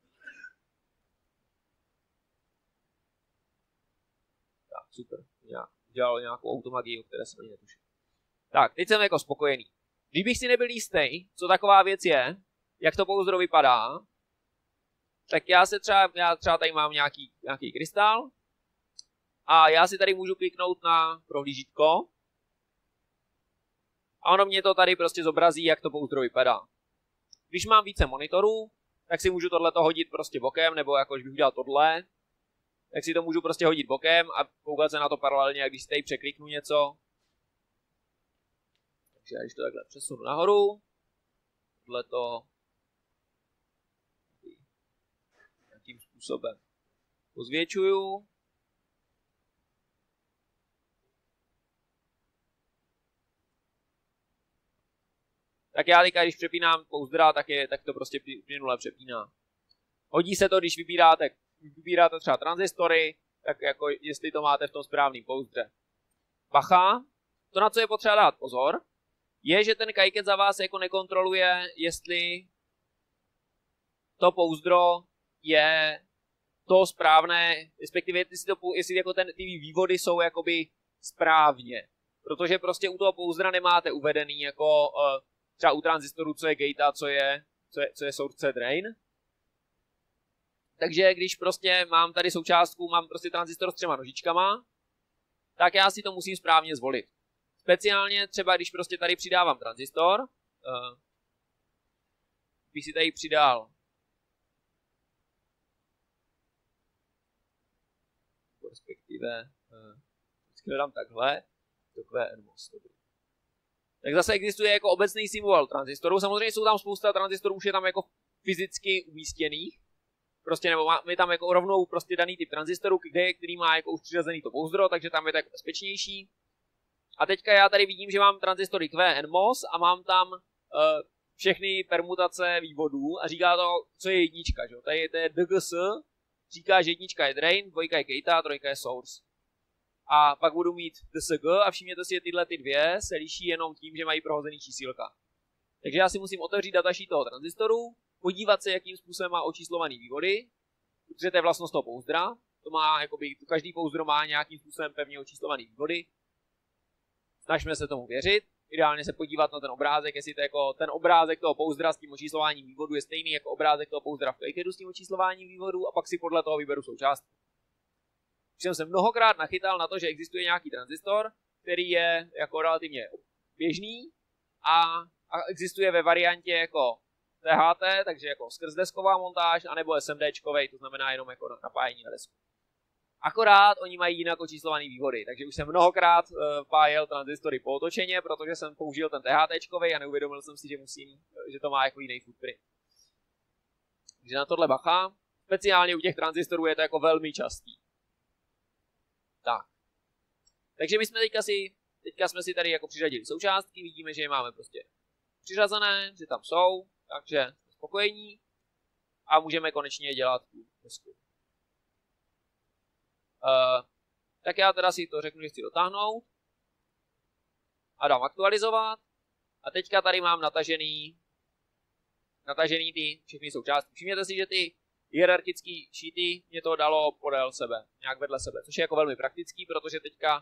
Tak, super, já udělal nějakou automagii, o které jsem ani netušil. Tak, teď jsem jako spokojený. Kdybych si nebyl jistý, co taková věc je, jak to pouzdro vypadá, tak já se třeba, já třeba tady mám nějaký, nějaký krystal a já si tady můžu kliknout na prohlížítko a ono mě to tady prostě zobrazí, jak to pouzdro vypadá. Když mám více monitorů, tak si můžu tohleto hodit prostě bokem, nebo jako když bych udělal tohle, tak si to můžu prostě hodit bokem a koukat se na to paralelně, jak když si tady překliknu něco. Takže já když to takhle přesunu nahoru, tohleto nějakým způsobem pozvětšuju. Tak já teďka, když přepínám pouzdra, tak, je, tak to prostě plynule přepíná. Hodí se to, když vybíráte, vybíráte třeba tranzistory, tak jako jestli to máte v tom správném pouzdře. Bacha, to, na co je potřeba dát pozor, je, že ten kajket za vás jako nekontroluje, jestli to pouzdro je to správné, respektive jestli, to, jestli jako ten, ty vývody jsou jakoby správně. Protože prostě u toho pouzdra nemáte uvedený jako uh, třeba u tranzistoru, co je gate a co je, co je, co je source, co je drain. Takže když prostě mám tady součástku, mám prostě tranzistor s třema nožičkama, tak já si to musím správně zvolit. Speciálně třeba, když prostě tady přidávám tranzistor, uh, bych si tady přidal respektive uh, vždycky dám takhle, takové N M O S. Tak zase existuje jako obecný symbol tranzistorů. Samozřejmě jsou tam spousta tranzistorů, už je tam jako fyzicky umístěných. Prostě nebo máme tam jako rovnou prostě daný typ tranzistorů, kde, který má jako už přiřazený to pouzdro, takže tam je tak bezpečnější. A teďka já tady vidím, že mám tranzistory Q N M O S a mám tam uh, všechny permutace vývodů a říká to, co je jednička. Že? Tady je, to je D G S, říká, že jednička je drain, dvojka je gate a trojka je source. A pak budu mít D S G a všimněte si, že tyhle ty dvě se liší jenom tím, že mají prohozený čísílka. Takže já si musím otevřít datasheet toho transistoru, podívat se, jakým způsobem má očíslovaný vývody, protože to je vlastnost toho pouzdra. To má, jakoby, každý pouzdro má nějakým způsobem pevně očíslovaný vývody. Snažíme se tomu věřit. Ideálně se podívat na ten obrázek, jestli to jako ten obrázek toho pouzdra s tím očíslováním vývodu je stejný jako obrázek toho pouzdra v KiCadu s tím očíslováním vývodu a pak si podle toho vyberu součástku. Už jsem se mnohokrát nachytal na to, že existuje nějaký tranzistor, který je jako relativně běžný a, a existuje ve variantě jako T H T, takže jako skrzdesková montáž, anebo SMDčkovej, to znamená jenom jako napájení na desku. Akorát oni mají jinak očíslovaný vývody, takže už jsem mnohokrát uh, pájel transistory pootočeně, protože jsem použil ten T H Tčkovej a neuvědomil jsem si, že musím, že to má jako jiný footprint. Takže na tohle bacha. Speciálně u těch tranzistorů je to jako velmi častý. Tak. Takže my jsme teďka si, teďka jsme si tady jako přiřadili součástky, vidíme, že je máme prostě přiřazené, že tam jsou, takže jsme spokojení a můžeme konečně dělat tu desku. Uh, tak já teda si to řeknu, že chci dotáhnout a dám aktualizovat a teďka tady mám natažený natažený ty všechny součástky. Všimněte si, že ty hierarchické sheety mě to dalo podél sebe, nějak vedle sebe, což je jako velmi praktický, protože teďka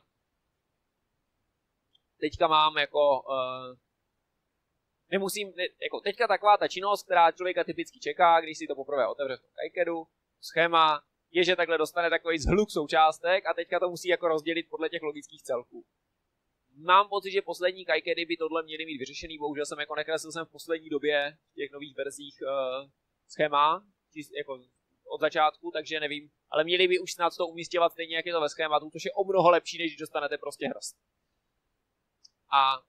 teďka mám jako uh, nemusím, ne, jako teďka taková ta činnost, která člověka typicky čeká, když si to poprvé otevře v tom KiCadu, schéma, je, že takhle dostane takový zhluk součástek a teďka to musí jako rozdělit podle těch logických celků. Mám pocit, že poslední KiCady by tohle měly mít vyřešený, bohužel jsem jako nekreslil jsem v poslední době v těch nových verzích uh, schéma, jako od začátku, takže nevím, ale měli by už snad to umístěvat stejně, jak je to ve schématu, což je o mnoho lepší, než když dostanete prostě hrst. A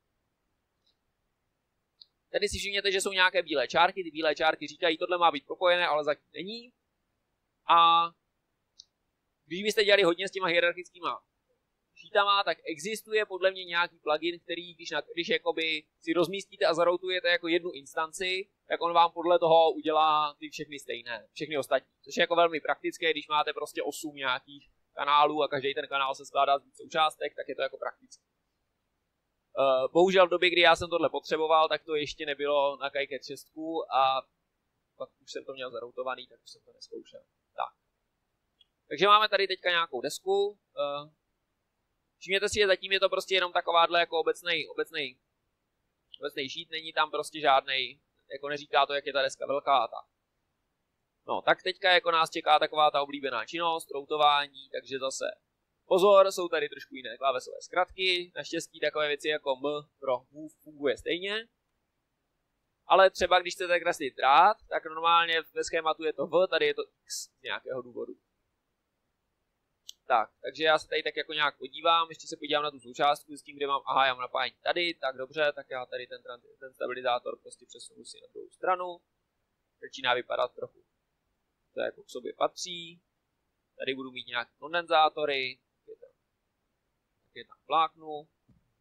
tady si všimněte, že jsou nějaké bílé čárky, ty bílé čárky říkají, tohle má být propojené, ale zatím není. A když byste dělali hodně s těma hierarchickýma sheetama, tak existuje podle mě nějaký plugin, který, když, na, když jakoby si rozmístíte a zaroutujete jako jednu instanci, tak on vám podle toho udělá ty všechny stejné, všechny ostatní. Což je jako velmi praktické, když máte prostě osm nějakých kanálů a každý ten kanál se skládá z víc součástek, tak je to jako praktické. Uh, bohužel v době, kdy já jsem tohle potřeboval, tak to ještě nebylo na KiCad šest a pak už jsem to měl zaroutovaný, tak už jsem to neskoušel. Tak. Takže máme tady teďka nějakou desku. Uh, všimněte si, že zatím je to prostě jenom takováhle jako obecnej, obecnej, obecnej sheet, není tam prostě žádnej, jako neříká to, jak je ta deska velká a tak. No, tak teďka jako nás čeká taková ta oblíbená činnost, routování, takže zase pozor, jsou tady trošku jiné klávesové zkratky, naštěstí takové věci jako M pro move funguje stejně. Ale třeba když chcete kreslit drát, tak normálně ve schématu je to V, tady je to X z nějakého důvodu. Tak, takže já se tady tak jako nějak podívám, ještě se podívám na tu součástku s tím, kde mám, aha, já mám napájení tady, tak dobře, tak já tady ten, ten stabilizátor prostě přesunu si na druhou stranu. Začíná vypadat trochu, to jako k sobě patří. Tady budu mít nějaké kondenzátory, tak je tam, tak je tam pláknu.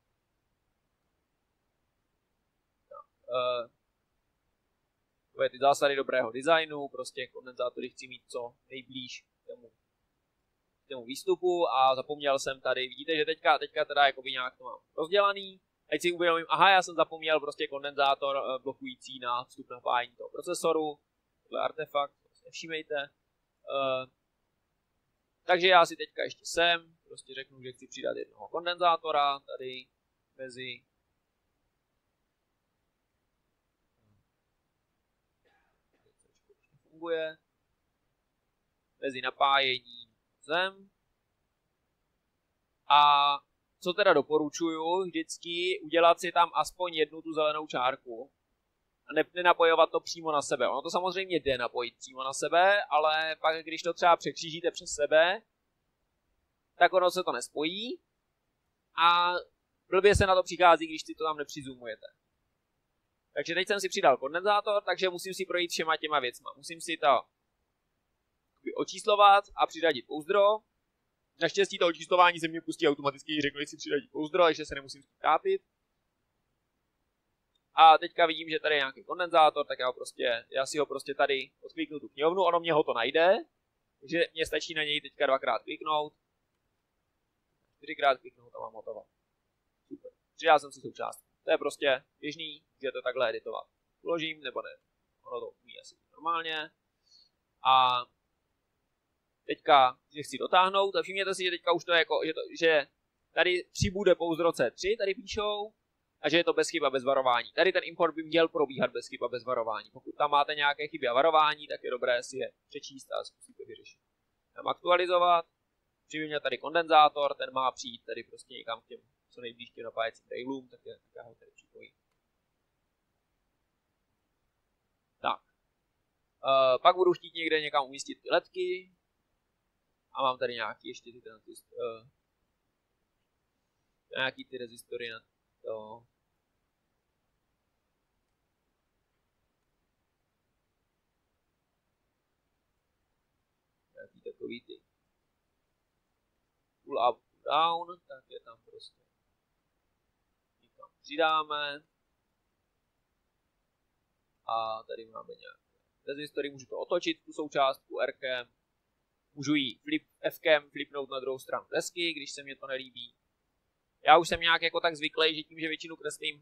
Tak, uh, to je ty zásady dobrého designu, prostě kondenzátory chci mít co nejblíž k tomu, k tomu výstupu a zapomněl jsem tady, vidíte, že teďka, teďka teda jakoby nějak to mám rozdělaný. Teď si uvědomím, aha, já jsem zapomněl prostě kondenzátor uh, blokující na vstup napájení toho procesoru, tohle artefakt, prostě všímejte. Uh, takže já si teďka ještě sem, prostě řeknu, že chci přidat jednoho kondenzátora tady mezi funguje mezi napájení zem. A co teda doporučuju vždycky, udělat si tam aspoň jednu tu zelenou čárku a ne, nenapojovat to přímo na sebe. Ono to samozřejmě jde napojit přímo na sebe, ale pak když to třeba překřížíte přes sebe, tak ono se to nespojí a blbě se na to přichází, když si to tam nepřizumujete. Takže teď jsem si přidal kondenzátor, takže musím si projít všema těma věcma. Musím si to očíslovat a přiřadit pouzdro. Naštěstí to očíslování se mě pustí automaticky, když řeknu, že si přiřadit pouzdro, takže se nemusím trápit. A teďka vidím, že tady je nějaký kondenzátor, tak já, ho prostě, já si ho prostě tady odkliknu tu knihovnu, ono mě ho to najde. Takže mě stačí na něj teďka dvakrát kliknout. Čtyřikrát kliknout a mám hotovo. Super. Přidal jsem si součástku. To je prostě běžný, můžete takhle editovat. Uložím nebo ne. Ono to umí asi normálně. A teďka, že chci dotáhnout, a všimněte si, že teďka už to je jako, že, to, že tady přibude pouze v roce tři, tady píšou, a že je to bez chyb a bez varování. Tady ten import by měl probíhat bez chyb a bez varování. Pokud tam máte nějaké chyby a varování, tak je dobré si je přečíst a zkusit to vyřešit. Mám aktualizovat, přibyl tady kondenzátor, ten má přijít tady prostě někam k těm, co nejblíž těm napájecím railům, tak, je, tak já ho tady připojím. Tak. Uh, pak budu chtít někde někam umístit ty ledky. A mám tady nějaký ještě ty, ty, uh, nějaký ty rezistory na to. Nějaký takový ty pull up, pull down, tak je tam prostě někam přidáme. A tady máme nějaké rezistory, můžu to otočit, tu součástku R-kem. Můžu ji flip, F-kem flipnout na druhou stranu desky, když se mě to nelíbí. Já už jsem nějak jako tak zvyklý, že tím, že většinu kreslím,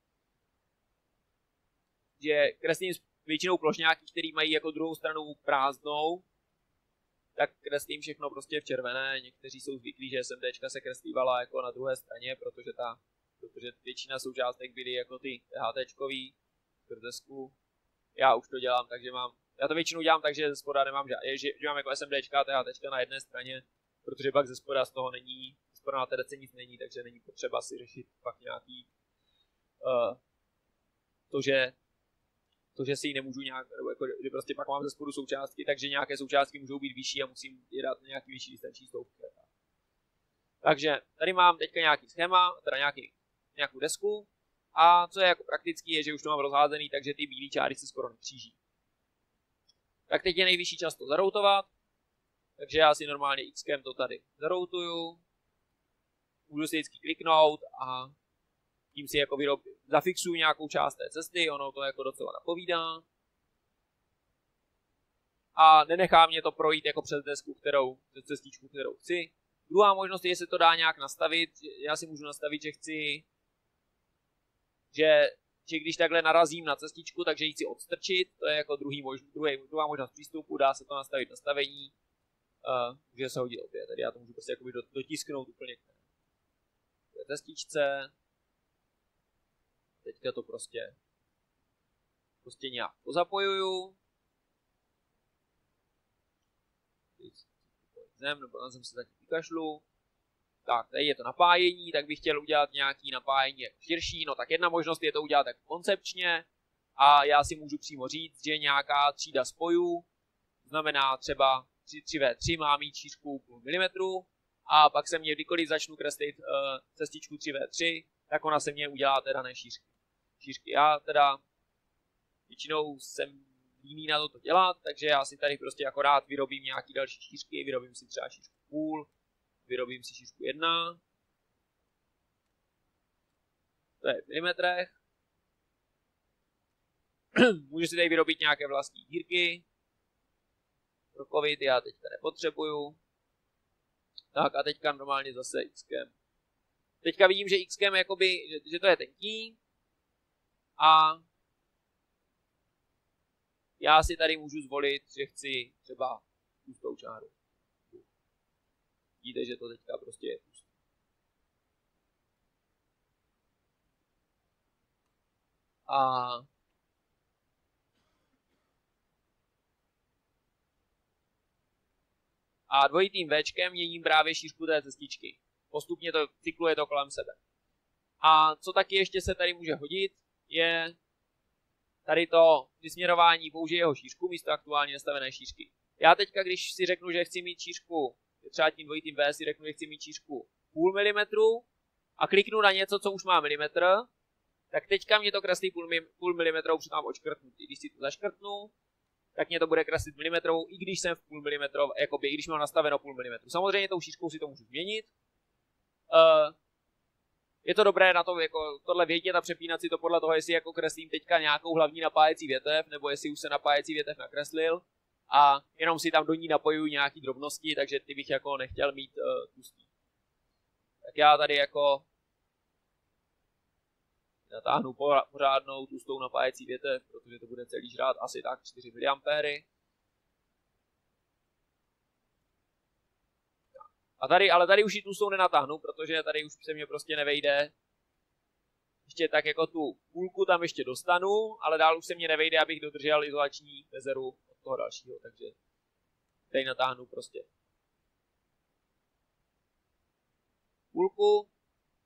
že kreslím většinou plošňáky, který mají jako druhou stranu prázdnou, tak kreslím všechno prostě v červené. Někteří jsou zvyklí, že SMDčka se kreslívala jako na druhé straně, protože ta, protože většina součástek byly jako ty HTčkový z desku. Já už to dělám, takže mám, já to většinou dělám tak, že ze spoda nemám žádné, že, že mám jako SMDčka a THTčka na jedné straně, protože pak ze spoda z toho není, ze spoda na té desce nic není, takže není potřeba si řešit pak nějaký uh, to, že to, že si ji nemůžu nějak, nebo jako, že prostě pak mám ze spodu součástky, takže nějaké součástky můžou být vyšší a musím je dát na nějaký vyšší distanční stovky. Takže tady mám teďka nějaký schéma, teda nějaký, nějakou desku. A co je jako praktický, je, že už to mám rozházený, takže ty bílé čáry se skoro nekříží. Tak teď je nejvyšší čas to zaroutovat. Takže já si normálně X-kem to tady zaroutuju. Můžu si vždycky kliknout a tím si jako vyrob... zafixuju nějakou část té cesty, ono to jako docela napovídá. A nenechá mě to projít jako přes desku, kterou, přes cestičku, kterou chci. Druhá možnost je, že se to dá nějak nastavit. Já si můžu nastavit, že chci Že, že když takhle narazím na cestičku, takže ji chci odstrčit, to je jako druhý mož, druhý, druhá možnost přístupu, dá se to nastavit nastavení, uh, může se hodit opět, tady já to můžu prostě jakoby dotisknout úplně k té cestičce, teďka to prostě, prostě nějak pozapojuju, zem, nebo na zem se zatím vykašlu. Tak, tady je to napájení, tak bych chtěl udělat nějaký napájení jako širší, no tak jedna možnost je to udělat tak koncepčně a já si můžu přímo říct, že nějaká třída spojů, znamená třeba tři vé tři má mít šířku půl milimetru a pak se mě kdykoliv začnu kreslit uh, cestičku tři vé tři, tak ona se mě udělá teda ne šířky. šířky. Já teda většinou jsem líný na to, to dělat, takže já si tady prostě akorát vyrobím nějaký další šířky, vyrobím si třeba šířku půl, vyrobím si šířku jedna. To je v milimetrech. Můžu si tady vyrobit nějaké vlastní dírky. Pro covid já teďka nepotřebuju. Tak a teďka normálně zase X-kem. Teďka vidím, že X-kem jakoby, že, že to je tenký. A já si tady můžu zvolit, že chci třeba tlustou čáru. Vidíte, že to teďka prostě je tlustý. A a dvojitým Včkem měním právě šířku té cestičky. Postupně to cykluje to kolem sebe. A co taky ještě se tady může hodit, je tady to vysměrování použije jeho šířku místo aktuálně nastavené šířky. Já teďka, když si řeknu, že chci mít šířku, třeba tím dvojitým V si řeknu, že chci mít šířku půl milimetru a kliknu na něco, co už má milimetr, tak teďka mě to kreslí půl, půl milimetrou přidám odškrtnutý. Když si to zaškrtnu, tak mě to bude kreslit milimetrovou, i když jsem v půl milimetrov, jakoby, i když mám nastaveno půl milimetru. Samozřejmě tou šířkou si to můžu změnit. Uh, je to dobré na to, jako tohle vědět a přepínat si to podle toho, jestli jako kreslím teďka nějakou hlavní napájecí větev, nebo jestli už se napájecí větev nakreslil a jenom si tam do ní napojuju nějaký drobnosti, takže ty bych jako nechtěl mít uh, tlustý. Tak já tady jako natáhnu pořádnou tlustou napájecí větev, protože to bude celý žrát asi tak čtyři miliampéry. A tady, ale tady už ji tlustou nenatáhnu, protože tady už se mě prostě nevejde. Ještě tak jako tu půlku tam ještě dostanu, ale dál už se mě nevejde, abych dodržel izolační mezeru od toho dalšího, takže tady natáhnu prostě půlku.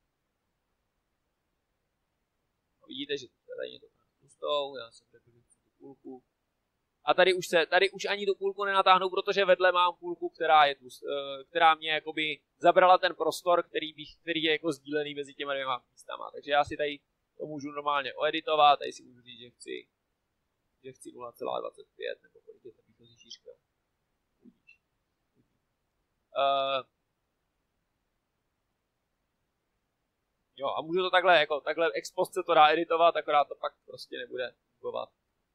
No, vidíte, že tady je to tlustou, já jsem řekl, že tu půlku. A tady už se, tady už ani tu půlku nenatáhnu, protože vedle mám půlku, která je tlust, která mě jakoby zabrala ten prostor, který, bych, který je jako sdílený mezi těma dvěma místama. Takže já si tady to můžu normálně oeditovat, tady si můžu říct, že chci, že chci nula celá dvacet pět, nebo kolik je ta výchozí šířka. Udíš. Uh, jo, a můžu to takhle, jako takhle ex post se to dá editovat, akorát to pak prostě nebude fungovat.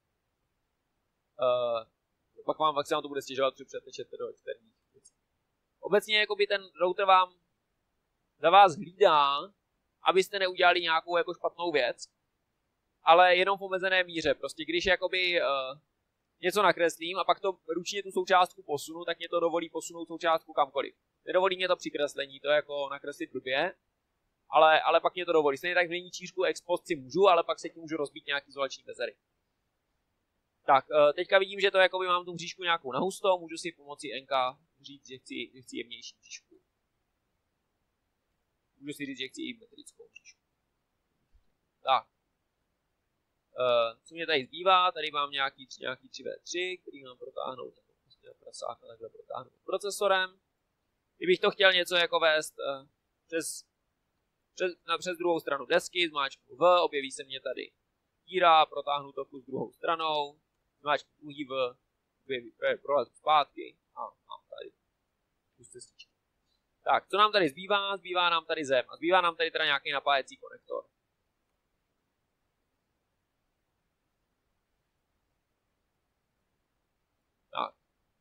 Uh, pak vám, pak se vám to bude stěžovat, protože přetečete do externích věcí. Obecně jakoby ten router vám za vás hlídá, abyste neudělali nějakou jako špatnou věc, ale jenom v omezené míře. Prostě když jakoby uh, něco nakreslím a pak to ručně tu součástku posunu, tak mě to dovolí posunout součástku kamkoliv. Nedovolí mě to při kreslení, to je jako nakreslit blbě, ale, ale pak mě to dovolí. Stejně tak v není čířku ex post si můžu, ale pak se tím můžu rozbít nějaký izolační mezery. Tak, teďka vidím, že to jakoby mám tu mřížku nějakou nahusto, můžu si pomocí N K říct, že chci, že chci jemnější mřížku. Můžu si říct, že chci i metrickou mřížku. Tak. Co mě tady zbývá, tady mám nějaký, nějaký tři V tři, který mám protáhnout tak prostě na prasách a takhle protáhnout procesorem. Kdybych to chtěl něco jako vést přes, přes, na, přes druhou stranu desky, zmáčknu V, objeví se mě tady díra, protáhnu to plus druhou stranou, zmáčknu druhý V, prolezu zpátky a mám tady kus cestičky. Tak, co nám tady zbývá? Zbývá nám tady zem a zbývá nám tady teda nějaký napájecí konektor. Tak.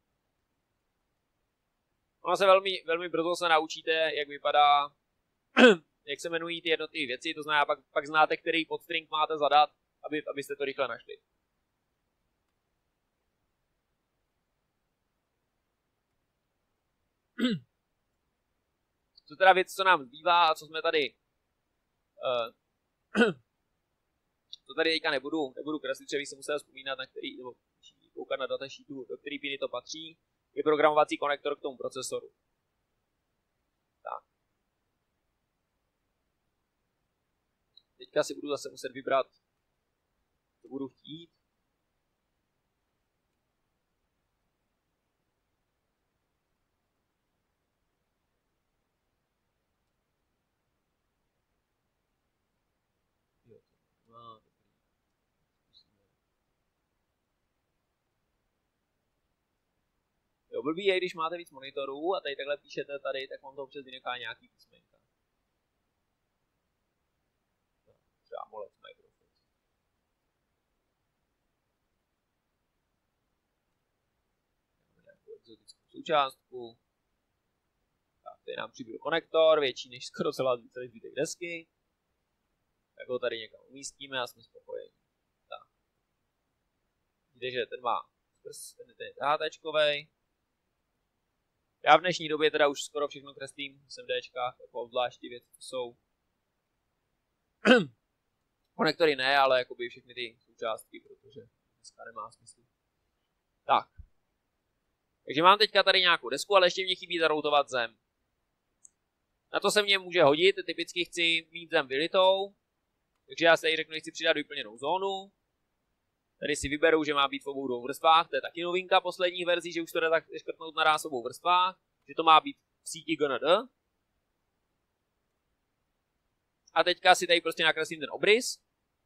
Ono se velmi, velmi brzo se naučíte, jak vypadá, jak se jmenují ty jednotlivé věci, to znamená, pak, pak znáte, který podstring máte zadat, aby, abyste to rychle našli. Co teda věc, co nám zbývá a co jsme tady uh, to tady teďka nebudu, nebudu kreslit, že bych se musel vzpomínat, na který, nebo koukat na datasheetu, do který piny to patří, je programovací konektor k tomu procesoru. Tak. Teďka si budu zase muset vybrat, co budu chtít. Jo, blbý je, když máte víc monitorů a tady takhle píšete tady, tak vám to občas vynechá nějaký písmenka. Třeba molec Microsoft. Nějakou exotickou součástku. Tak, tady nám přibyl konektor, větší než skoro celá celý zbytek desky. Tak ho tady někam umístíme a jsme spokojeni. Tak. Vidíte, že ten má ten, ten je tátačkovej. Já v dnešní době teda už skoro všechno kreslím v SMDčkách, jako obzvlášť věci, co jsou. Konektory ne, ale jakoby všechny ty součástky, protože dneska nemá smysl. Tak. Takže mám teďka tady nějakou desku, ale ještě mě chybí zaroutovat zem. Na to se mě může hodit, typicky chci mít zem vylitou, takže já se tady řeknu, že chci přidat vyplněnou zónu. Tady si vyberu, že má být v obou dvou vrstvách, to je taky novinka posledních verzí, že už to jde tak škrtnout naráz obou vrstvách, že to má být v síti G N D. A teďka si tady prostě nakreslím ten obrys.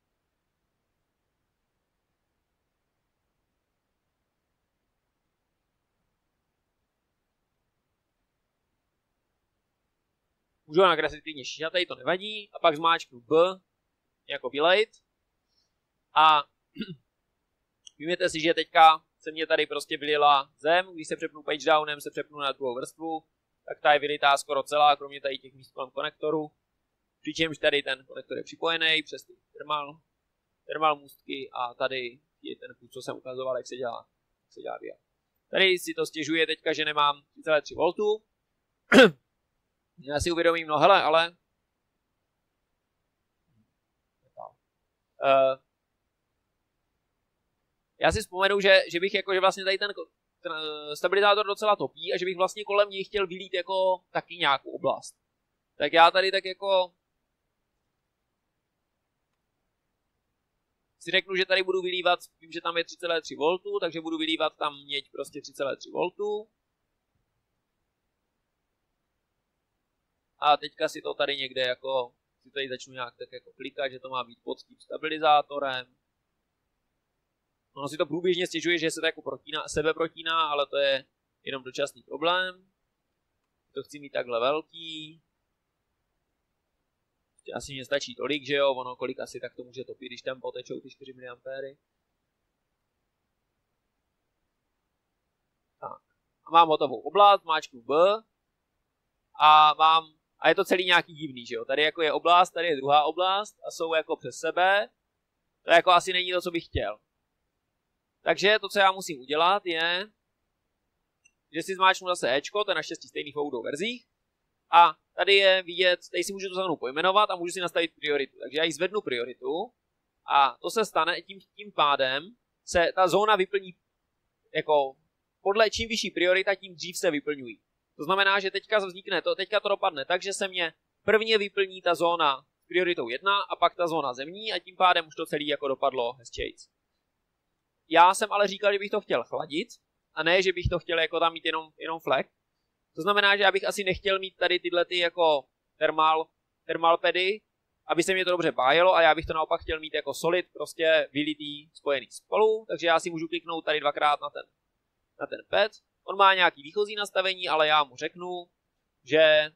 Můžu nakreslit klidně šířatej, to nevadí, a pak zmáčknu B jako vylejt. A Vymněte si, že teďka se mě tady prostě vylila zem, když se přepnu page downem, se přepnu na druhou vrstvu, tak ta je vylitá skoro celá, kromě tady těch míst kolem konektoru. Přičemž tady ten konektor je připojený přes ty thermal, thermal můstky a tady je ten půd, co jsem ukazoval, jak se dělá, jak se dělá V I A. Tady si to stěžuje teďka, že nemám tři celé tři voltu. Já si uvědomím, no hele, ale uh, já si vzpomenu, že, že bych jako, že vlastně tady ten, ten stabilizátor docela topí a že bych vlastně kolem něj chtěl vylít jako taky nějakou oblast. Tak já tady tak jako si řeknu, že tady budu vylívat, vím, že tam je tři celé tři voltu, takže budu vylívat tam měď prostě tři celé tři voltu. A teďka si to tady někde jako, si tady začnu nějak tak jako klikat, že to má být pod tím stabilizátorem. Ono si to průběžně stěžuje, že se to jako protíná, sebe protíná, ale to je jenom dočasný problém. To chci mít takhle velký. Asi mě stačí tolik, že jo, ono kolik asi tak to může topit, když tam potečou ty čtyři miliampéry. Tak. A mám hotovou oblast, máčknu B. A mám, a je to celý nějaký divný, že jo, tady jako je oblast, tady je druhá oblast a jsou jako přes sebe. To jako asi není to, co bych chtěl. Takže to, co já musím udělat, je, že si zmáčknu zase Ečko, to je naštěstí stejný v obou verzích. A tady je vidět, tady si můžu tu zónu pojmenovat a můžu si nastavit prioritu. Takže já ji zvednu prioritu a to se stane tím, tím pádem, se ta zóna vyplní, jako podle čím vyšší priorita, tím dřív se vyplňují. To znamená, že teďka vznikne to, teďka to dopadne tak, že se mě prvně vyplní ta zóna s prioritou jedna a pak ta zóna zemní a tím pádem už to celé jako dopadlo hezčejc. Já jsem ale říkal, že bych to chtěl chladit a ne, že bych to chtěl jako tam mít jenom, jenom flek. To znamená, že já bych asi nechtěl mít tady tyhle ty jako thermal, thermal pady, aby se mě to dobře pájelo a já bych to naopak chtěl mít jako solid, prostě vylitý, spojený spolu, takže já si můžu kliknout tady dvakrát na ten, na ten pad. On má nějaký výchozí nastavení, ale já mu řeknu, že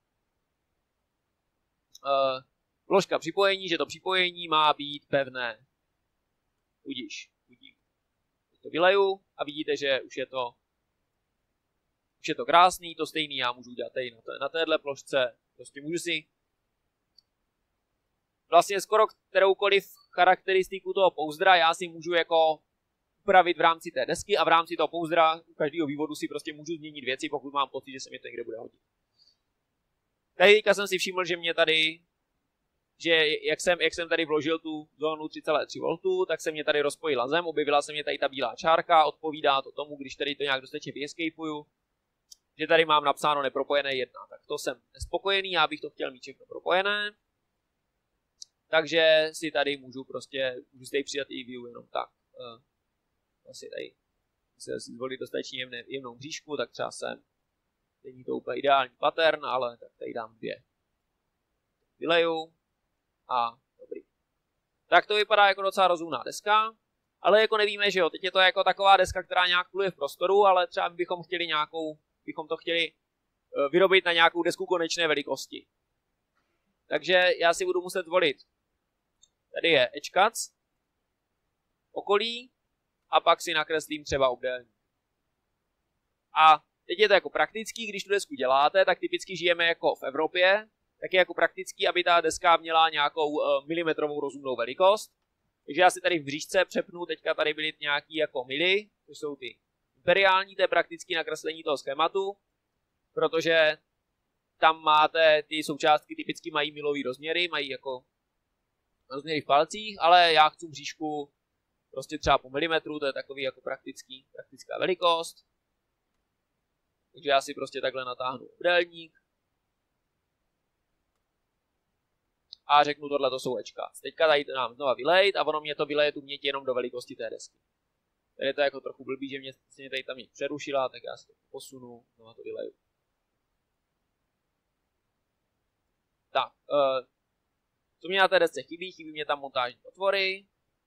uh, vložka připojení, že to připojení má být pevné. Udíš, udím. To vyleju a vidíte, že už je to Už je to krásný, to stejný já můžu udělat tady na, té, na téhle plošce. Prostě můžu si vlastně skoro kteroukoliv charakteristiku toho pouzdra já si můžu jako upravit v rámci té desky a v rámci toho pouzdra u každého vývodu si prostě můžu změnit věci, pokud mám pocit, že se mi to někde bude hodit. Tady teďka jsem si všiml, že mě tady, že jak jsem, jak jsem tady vložil tu zónu tři celé tři voltu, tak se mě tady rozpojila zem, objevila se mě tady ta bílá čárka, odpovídá to tomu, když tady to nějak dostatečně vyescapeuju, že tady mám napsáno nepropojené jedna. Tak to jsem nespokojený, já bych to chtěl mít všechno propojené. Takže si tady můžu prostě, můžu si tady přidat i view jenom tak. Uh, asi tady se zvolit dostatečně jemné, jemnou mřížku, tak třeba sem. Není to úplně ideální pattern, ale tak tady dám dvě. Vyleju a dobrý. Tak to vypadá jako docela rozumná deska, ale jako nevíme, že jo, teď je to jako taková deska, která nějak pluje v prostoru, ale třeba bychom chtěli nějakou bychom to chtěli vyrobit na nějakou desku konečné velikosti. Takže já si budu muset volit. Tady je edge cuts, okolí a pak si nakreslím třeba obdélník. A teď je to jako praktický, když tu desku děláte, tak typicky žijeme jako v Evropě, tak je jako praktický, aby ta deska měla nějakou uh, milimetrovou rozumnou velikost. Takže já si tady v bříšce přepnu, teďka tady byly nějaký jako mili, to jsou ty imperiální, to je prakticky nakreslení toho schématu, protože tam máte ty součástky, typicky mají milový rozměry, mají jako rozměry v palcích, ale já chci bříšku prostě třeba po milimetru, to je takový jako praktický, praktická velikost. Takže já si prostě takhle natáhnu obdélník a řeknu, tohle to jsou ečka. Teďka tady to nám znova vylejt a ono mě to vyleje tu měť jenom do velikosti té desky. Tady je to jako trochu blbý, že mě, mě tady ta měť přerušila, tak já si to posunu, znova to vyleju. Tak, uh, co mě na té desce chybí? Chybí mě tam montážní otvory.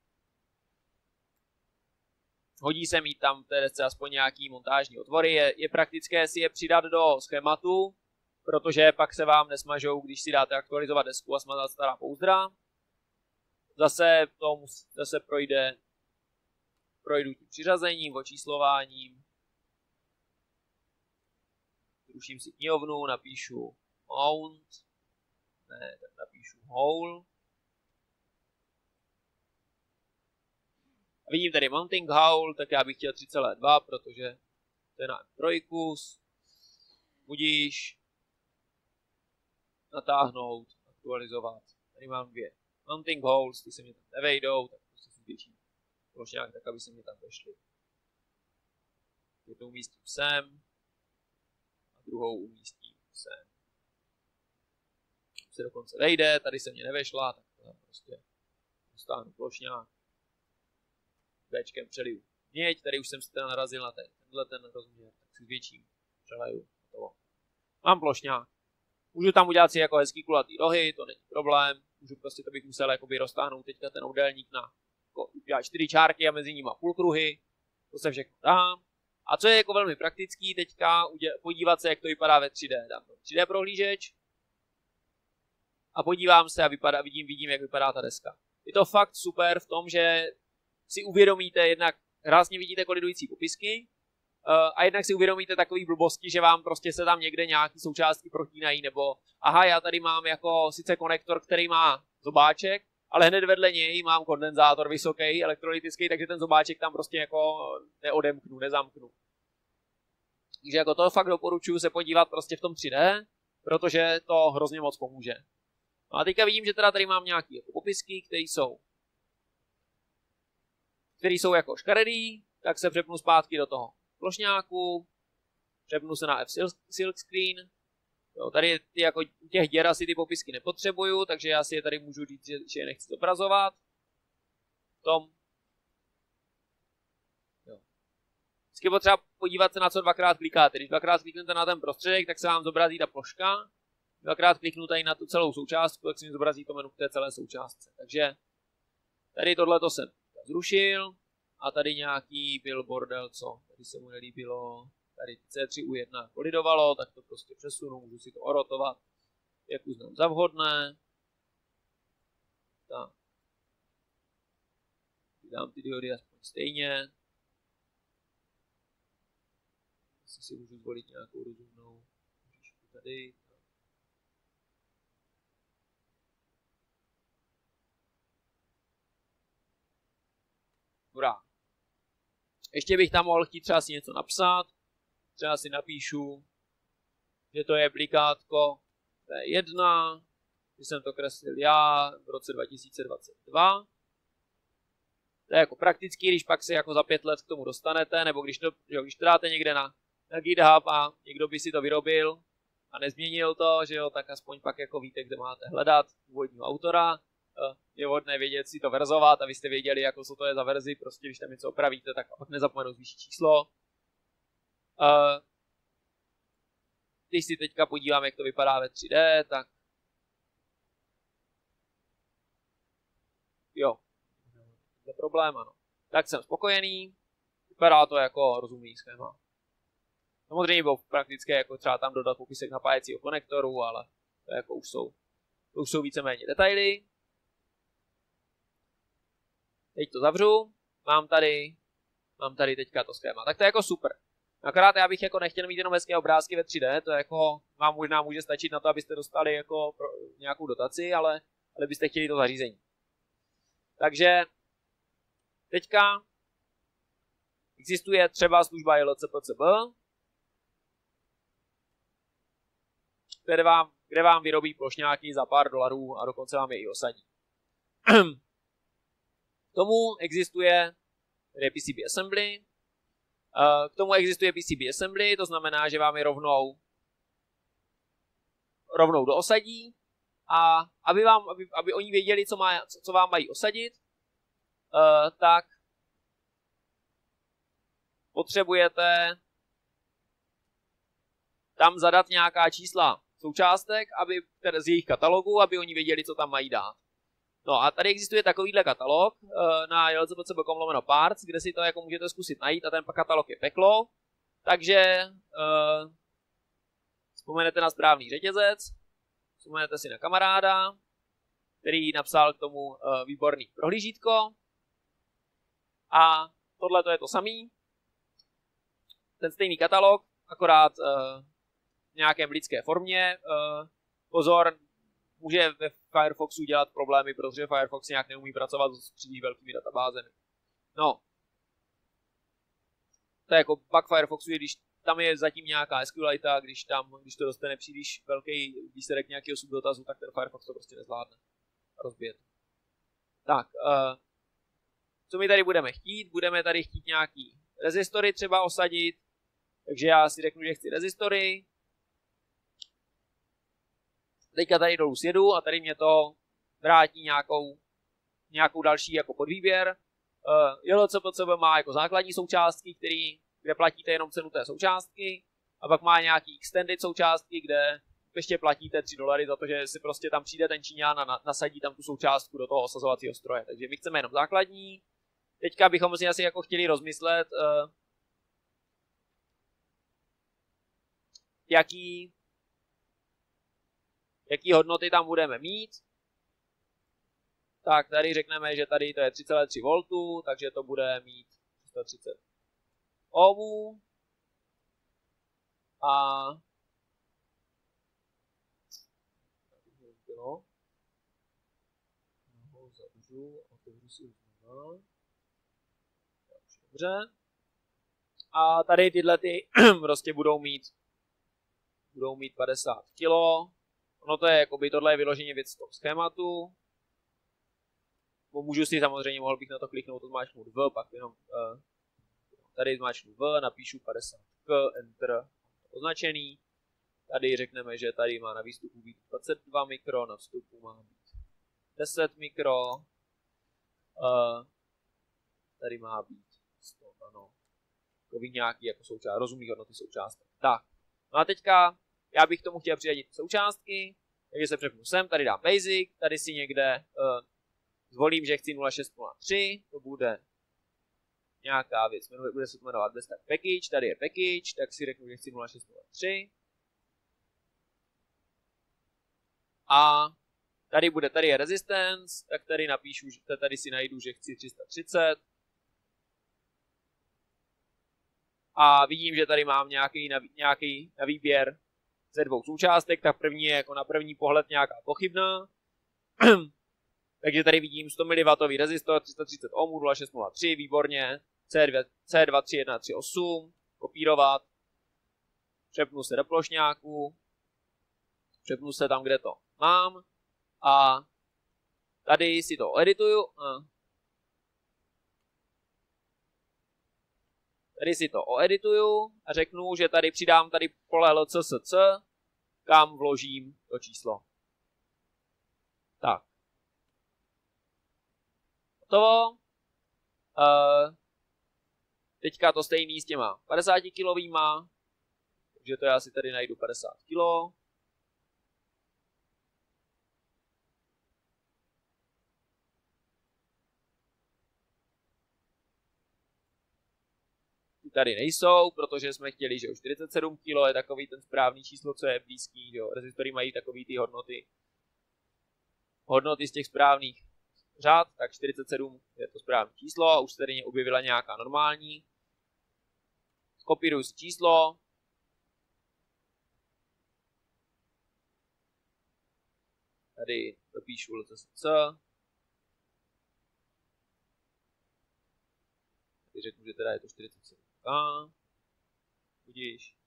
Hodí se mít tam v té desce aspoň nějaký montážní otvory. Je, je praktické si je přidat do schématu, protože pak se vám nesmažou, když si dáte aktualizovat desku a smazat stará pouzdra. Zase to musí, zase projde, projdu tím přiřazením, očíslováním. Zruším si knihovnu, napíšu mount. Ne, tak napíšu hole. A vidím tady mounting hole, tak já bych chtěl tři celé dva, protože to je na M tři. Budíš natáhnout, aktualizovat. Tady mám dvě mounting holes, ty se mě tam nevejdou, tak prostě si zvětším plošňák tak, aby se mě tam vešly. Jednou umístím sem a druhou umístím sem. Se dokonce vejde, tady se mě nevešla, tak to tam prostě dostáhnu plošňák. Bčkem přeliju měď, tady už jsem se teda narazil na ten, tenhle ten rozměr, tak si zvětším, přeleju, hotovo. Mám plošňák. Můžu tam udělat si jako hezký kulatý rohy, to není problém. Můžu prostě, to bych musel jakoby roztáhnout teďka ten obdélník na jako, čtyři čárky a mezi nimi půlkruhy. To se všechno dá. A co je jako velmi praktický teďka, podívat se, jak to vypadá ve tři dé. Dám tři dé prohlížeč a podívám se a vypadá, vidím, vidím, jak vypadá ta deska. Je to fakt super v tom, že si uvědomíte jednak, krásně vidíte kolidující popisky, a jednak si uvědomíte takový blbosti, že vám prostě se tam někde nějaký součástky protínají, nebo aha, já tady mám jako sice konektor, který má zobáček, ale hned vedle něj mám kondenzátor vysoký, elektrolytický, takže ten zobáček tam prostě jako neodemknu, nezamknu. Takže jako to fakt doporučuji se podívat prostě v tom tři dé, protože to hrozně moc pomůže. No a teďka vidím, že teda tady mám nějaké jako popisky, které jsou které jsou jako škaredý, tak se přepnu zpátky do toho plošňáku, přepnu se na F Silk Screen. Jo, tady ty jako těch děr asi ty popisky nepotřebuju, takže já si je tady můžu říct, že, že je nechci zobrazovat. Tom. Jo. Vždycky potřeba podívat se, na co dvakrát klikáte. Když dvakrát kliknete na ten prostředek, tak se vám zobrazí ta ploška. Dvakrát kliknu tady na tu celou součástku, tak se mi zobrazí to menu k té celé součástce. Takže tady tohleto jsem zrušil. A tady nějaký byl bordel, co? Tady se mu nelíbilo, tady C tři U jedna kolidovalo, tak to prostě přesunu, můžu si to orotovat, jak uznám za vhodné. Tak. Dám ty diody aspoň stejně. Asi si můžu zvolit nějakou rozumnou říšku tady. Hurá. Ještě bych tam mohl chtít třeba si něco napsat. Třeba si napíšu, že to je aplikátko T jedna, že jsem to kreslil já v roce dva tisíce dvacet dva. To je jako praktický, když pak se jako za pět let k tomu dostanete, nebo když to, jo, když to dáte někde na, na GitHub a někdo by si to vyrobil a nezměnil to, že jo, tak aspoň pak jako víte, kde máte hledat původního autora. Je vhodné vědět si to verzovat, a vy jste věděli, jako co to je za verzi, prostě když tam něco opravíte, tak pak nezapomenu zvýšit číslo. Když si teďka podívám, jak to vypadá ve tři dé, tak jo, to je problém, ano. Tak jsem spokojený, vypadá to jako rozumný schéma. Samozřejmě bylo praktické jako třeba tam dodat popisek napájecího konektoru, ale to jako už jsou, to už jsou víceméně detaily. Teď to zavřu, mám tady, mám tady teďka to schéma. Tak to je jako super. Akorát já bych jako nechtěl mít jenom hezké obrázky ve tři dé, to je jako vám možná může stačit na to, abyste dostali jako pro nějakou dotaci, ale, ale byste chtěli to zařízení. Takže teďka existuje třeba služba L C P C B, kde vám, kde vám vyrobí plošňáky za pár dolarů a dokonce vám je i osadí. K tomu existuje P C B Assembly. K tomu existuje P C B Assembly, to znamená, že vám je rovnou, rovnou doosadí. A aby, vám, aby, aby oni věděli, co, má, co, co vám mají osadit, tak potřebujete tam zadat nějaká čísla součástek, aby, které z jejich katalogu, aby oni věděli, co tam mají dát. No a tady existuje takovýhle katalog na l c p c b tečka com lomeno parts, kde si to jako můžete zkusit najít a ten katalog je peklo. Takže uh, vzpomenete na správný řetězec, vzpomenete si na kamaráda, který napsal k tomu uh, výborný prohlížítko. A tohle to je to samý. Ten stejný katalog, akorát uh, v nějakém lidské formě. Uh, pozor, může ve Firefoxu dělat problémy, protože Firefox nějak neumí pracovat s příliš velkými databázemi. No. To je jako bug Firefoxu, když tam je zatím nějaká SQLita, když tam, když to dostane příliš velký výsledek nějakého subdotazu, tak ten Firefox to prostě nezvládne. Rozbije to. Tak, uh, co my tady budeme chtít? Budeme tady chtít nějaký rezistory třeba osadit. Takže já si řeknu, že chci rezistory. Teďka tady dolů sjedu a tady mě to vrátí nějakou, nějakou další jako podvýběr. Uh, J L C P C B má jako základní součástky, který, kde platíte jenom cenu té součástky. A pak má nějaký extended součástky, kde ještě platíte tři dolary za to, že si prostě tam přijde ten Číňan a nasadí tam tu součástku do toho osazovacího stroje. Takže my chceme jenom základní. Teďka bychom si asi jako chtěli rozmyslet, uh, jaký, jaký hodnoty tam budeme mít. Tak tady řekneme, že tady to je tři celá tři voltů, takže to bude mít tři sta třicet ohmů. A zavřu, otevřu si znova. Dobře. A tady tyhle ty prostě budou mít budou mít padesát kilo. Ono to je, jakoby tohle je vyloženě věc z toho schématu. Můžu si samozřejmě, mohl bych na to kliknout, to zmáčknout V, pak jenom uh, tady zmáčknu V, napíšu padesát K, Enter, označený. Tady řekneme, že tady má na výstupu být dvacet dva mikro, na vstupu má být deset mikro. Uh, tady má být sto, ano. Takový nějaký jako součást, rozumný hodnoty součástek. Tak, no a teďka já bych tomu chtěl přiřadit součástky, takže se přepnu sem, tady dám Basic, tady si někde uh, zvolím, že chci nula šest nula tři, to bude nějaká věc, bude se to jmenovat Best Package, tady je Package, tak si řeknu, že chci nula šest nula tři. A tady bude, tady je Resistance, tak tady napíšu, tady si najdu, že chci tři sta třicet. A vidím, že tady mám nějaký, nějaký na výběr ze dvou součástek, tak první je jako na první pohled nějaká pochybná. Takže tady vidím sto miliwattů rezistor, tři sta třicet ohmů, nula šest nula tři, výborně. C dva tři jedna tři osm, kopírovat. Přepnu se do plošňáku. Přepnu se tam, kde to mám. A tady si to edituju. Tady si to oedituju a řeknu, že tady přidám tady pole L C S C, kam vložím to číslo. Tak. Hotovo. Uh, teďka to stejný s těma padesát kilovýma, takže to já si tady najdu padesát kilo. Tady nejsou, protože jsme chtěli, že o čtyřicet sedm kilo je takový ten správný číslo, co je blízký, jo. Rezistory mají takový ty hodnoty. Hodnoty z těch správných řád, tak čtyřicet sedm je to správné číslo a už se tady objevila nějaká normální. Skopíruju si číslo. Tady dopíšu L C S C. Tady řeknu, že teda je to čtyřicet sedm. A budíš.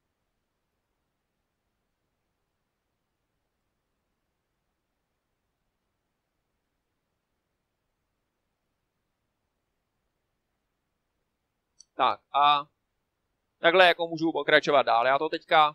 Tak a takhle jako můžu pokračovat dál. Já to teďka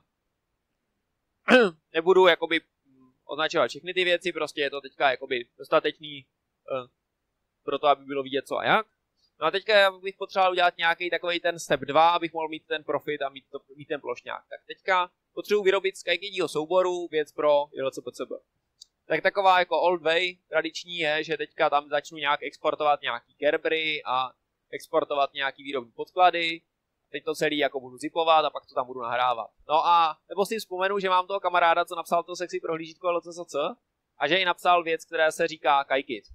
nebudu jakoby označovat všechny ty věci, prostě je to teďka jakoby dostatečný uh, pro to, aby bylo vidět co a jak. No a teďka bych potřeboval udělat nějaký takový ten step dva, abych mohl mít ten profit a mít, to, mít ten plošňák. Tak teďka potřebuji vyrobit z KiGeho souboru věc pro J L C P C B. Tak taková jako old way tradiční je, že teďka tam začnu nějak exportovat nějaký Gerbery a exportovat nějaký výrobní podklady. Teď to celý jako budu zipovat a pak to tam budu nahrávat. No a nebo si vzpomenu, že mám toho kamaráda, co napsal to sexy prohlížítko L C S C a že i napsal věc, která se říká KiKit.